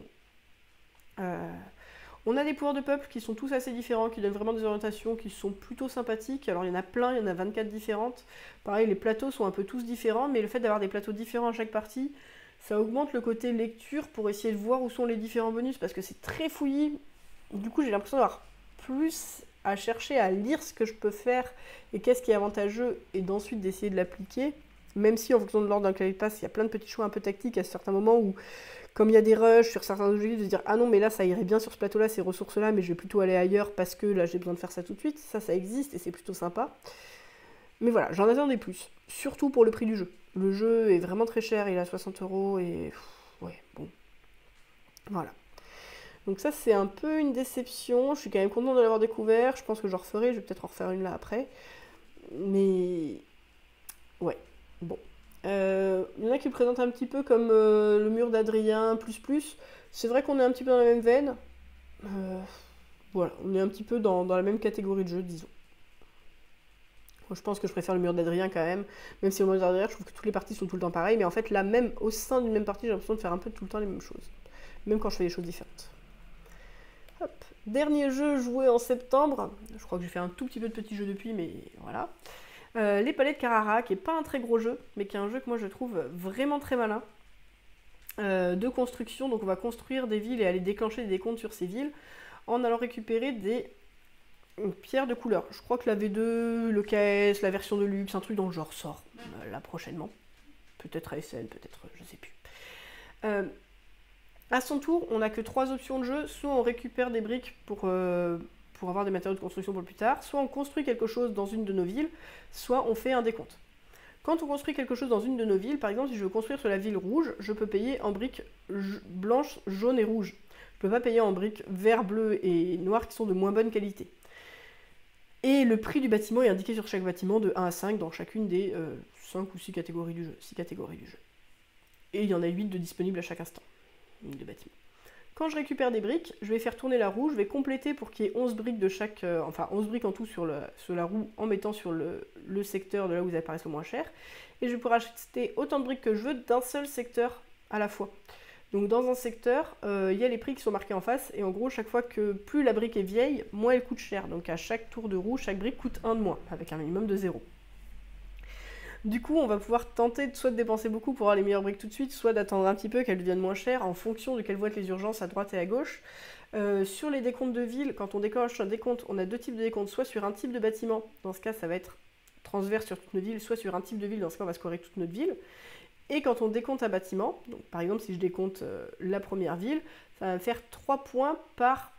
Euh... On a des pouvoirs de peuple qui sont tous assez différents, qui donnent vraiment des orientations qui sont plutôt sympathiques. Alors il y en a plein, il y en a vingt-quatre différentes. Pareil, les plateaux sont un peu tous différents, mais le fait d'avoir des plateaux différents à chaque partie, ça augmente le côté lecture pour essayer de voir où sont les différents bonus, parce que c'est très fouillis. Du coup, j'ai l'impression d'avoir plus... à chercher à lire ce que je peux faire et qu'est-ce qui est avantageux, et d'ensuite d'essayer de l'appliquer, même si en fonction de l'ordre dans lequel il passe, il y a plein de petits choix un peu tactiques à certains moments où, comme il y a des rushs sur certains objectifs, de dire ah non mais là ça irait bien sur ce plateau là, ces ressources là, mais je vais plutôt aller ailleurs parce que là j'ai besoin de faire ça tout de suite. Ça ça existe et c'est plutôt sympa, mais voilà, j'en attendais plus, surtout pour le prix du jeu. Le jeu est vraiment très cher, il est à soixante euros et pff, ouais bon voilà. Donc ça, c'est un peu une déception. Je suis quand même contente de l'avoir découvert. Je pense que j'en referai. Je vais peut-être en refaire une là après. Mais... ouais. Bon. Euh, il y en a qui le présentent un petit peu comme euh, le mur d'Adrien, plus plus. C'est vrai qu'on est un petit peu dans la même veine. Euh, voilà. On est un petit peu dans, dans la même catégorie de jeu, disons. Moi, je pense que je préfère le mur d'Adrien quand même. Même si au mur d'Adrien, je trouve que toutes les parties sont tout le temps pareilles. Mais en fait, là, même au sein d'une même partie, j'ai l'impression de faire un peu tout le temps les mêmes choses. Même quand je fais des choses différentes. Hop. Dernier jeu joué en septembre, je crois que j'ai fait un tout petit peu de petits jeux depuis, mais voilà. Euh, les Palais de Carrara, qui est pas un très gros jeu, mais qui est un jeu que moi je trouve vraiment très malin. Euh, de construction, donc on va construire des villes et aller déclencher des décomptes sur ces villes en allant récupérer des pierres de couleur. Je crois que la V deux, le K S, la version de luxe, un truc dans le genre sort euh, là prochainement. Peut-être A S N, peut-être, je sais plus. Euh, À son tour, on n'a que trois options de jeu. Soit on récupère des briques pour, euh, pour avoir des matériaux de construction pour plus tard, soit on construit quelque chose dans une de nos villes, soit on fait un décompte. Quand on construit quelque chose dans une de nos villes, par exemple si je veux construire sur la ville rouge, je peux payer en briques blanches, jaunes et rouges. Je ne peux pas payer en briques vert, bleu et noir qui sont de moins bonne qualité. Et le prix du bâtiment est indiqué sur chaque bâtiment de un à cinq dans chacune des euh, cinq ou six catégories du jeu. six catégories du jeu. Et il y en a huit de disponibles à chaque instant. De bâtiment. Quand je récupère des briques, je vais faire tourner la roue, je vais compléter pour qu'il y ait onze briques de chaque, euh, enfin onze briques en tout sur, le, sur la roue en mettant sur le, le secteur de là où ils apparaissent le moins cher. Et je vais pouvoir acheter autant de briques que je veux d'un seul secteur à la fois. Donc dans un secteur, euh, il y a les prix qui sont marqués en face, et en gros chaque fois que plus la brique est vieille, moins elle coûte cher. Donc à chaque tour de roue, chaque brique coûte un de moins, avec un minimum de zéro. Du coup, on va pouvoir tenter de soit de dépenser beaucoup pour avoir les meilleures briques tout de suite, soit d'attendre un petit peu qu'elles deviennent moins chères en fonction de quelles vont être les urgences à droite et à gauche. Euh, sur les décomptes de ville, quand on déclenche un décompte, on a deux types de décomptes, soit sur un type de bâtiment, dans ce cas ça va être transverse sur toute notre ville, soit sur un type de ville, dans ce cas on va scorer toute notre ville. Et quand on décompte un bâtiment, donc par exemple si je décompte euh, la première ville, ça va me faire trois points par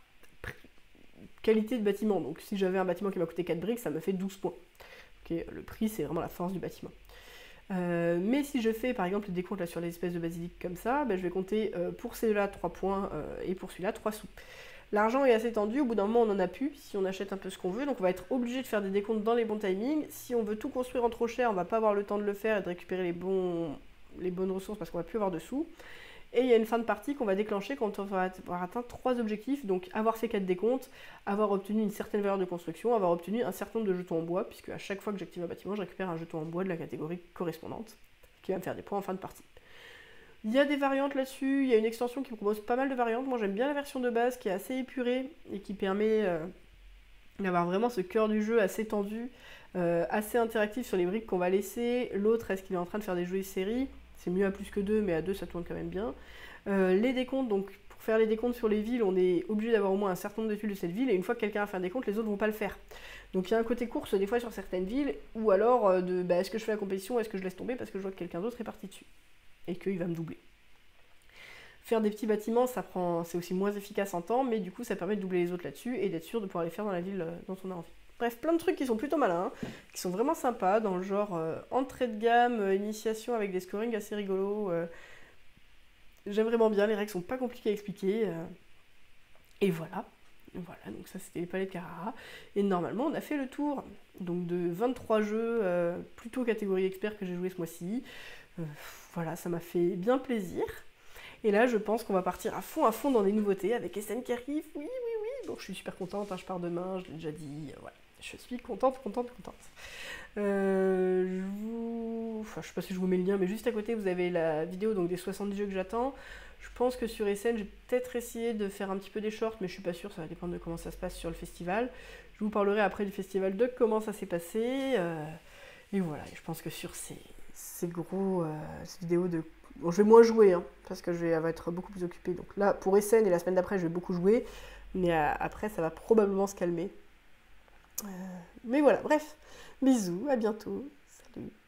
qualité de bâtiment. Donc si j'avais un bâtiment qui m'a coûté quatre briques, ça me fait douze points. Okay, le prix, c'est vraiment la force du bâtiment. Euh, mais si je fais par exemple le décompte là, sur les espèces de basilic comme ça, ben, je vais compter euh, pour celui-là trois points euh, et pour celui-là trois sous. L'argent est assez tendu, au bout d'un moment on n'en a plus si on achète un peu ce qu'on veut, donc on va être obligé de faire des décomptes dans les bons timings. Si on veut tout construire en trop cher, on va pas avoir le temps de le faire et de récupérer les, bons, les bonnes ressources parce qu'on va plus avoir de sous. Et il y a une fin de partie qu'on va déclencher quand on va avoir atteint trois objectifs, donc avoir fait quatre décomptes, avoir obtenu une certaine valeur de construction, avoir obtenu un certain nombre de jetons en bois, puisque à chaque fois que j'active un bâtiment, je récupère un jeton en bois de la catégorie correspondante, qui va me faire des points en fin de partie. Il y a des variantes là-dessus, il y a une extension qui propose pas mal de variantes. Moi j'aime bien la version de base qui est assez épurée et qui permet euh, d'avoir vraiment ce cœur du jeu assez tendu, euh, assez interactif sur les briques qu'on va laisser. L'autre, est-ce qu'il est en train de faire des jolies séries? C'est mieux à plus que deux, mais à deux ça tourne quand même bien. Euh, les décomptes, donc pour faire les décomptes sur les villes, on est obligé d'avoir au moins un certain nombre de tuiles de cette ville, et une fois que quelqu'un a fait un décompte, les autres vont pas le faire. Donc il y a un côté course des fois sur certaines villes, ou alors euh, de bah, est-ce que je fais la compétition, est-ce que je laisse tomber parce que je vois que quelqu'un d'autre est parti dessus, et qu'il va me doubler. Faire des petits bâtiments, ça prend, c'est aussi moins efficace en temps, mais du coup ça permet de doubler les autres là-dessus, et d'être sûr de pouvoir les faire dans la ville dont on a envie. Bref, plein de trucs qui sont plutôt malins, qui sont vraiment sympas, dans le genre euh, entrée de gamme, euh, initiation avec des scorings assez rigolos. Euh, J'aime vraiment bien, les règles sont pas compliquées à expliquer. Euh, et voilà. Voilà, donc ça c'était les palais de Carrara. Et normalement on a fait le tour. Donc de vingt-trois jeux, euh, plutôt catégorie expert que j'ai joué ce mois-ci. Euh, voilà, ça m'a fait bien plaisir. Et là je pense qu'on va partir à fond à fond dans des nouveautés avec Essen qui arrive. Oui, oui, oui. Donc je suis super contente, hein, je pars demain, je l'ai déjà dit. Euh, voilà. Je suis contente, contente, contente. Euh, je vous... Enfin, je sais pas si je vous mets le lien, mais juste à côté, vous avez la vidéo donc, des soixante-dix jeux que j'attends. Je pense que sur Essen, j'ai peut-être essayé de faire un petit peu des shorts, mais je suis pas sûre, ça va dépendre de comment ça se passe sur le festival. Je vous parlerai après du festival de comment ça s'est passé. Euh, et voilà, et je pense que sur ces, ces gros euh, ces vidéos de... Bon, je vais moins jouer, hein, parce que je vais être beaucoup plus occupée. Donc là, pour Essen et la semaine d'après, je vais beaucoup jouer, mais euh, après, ça va probablement se calmer. Euh, mais voilà, bref, bisous, à bientôt, salut.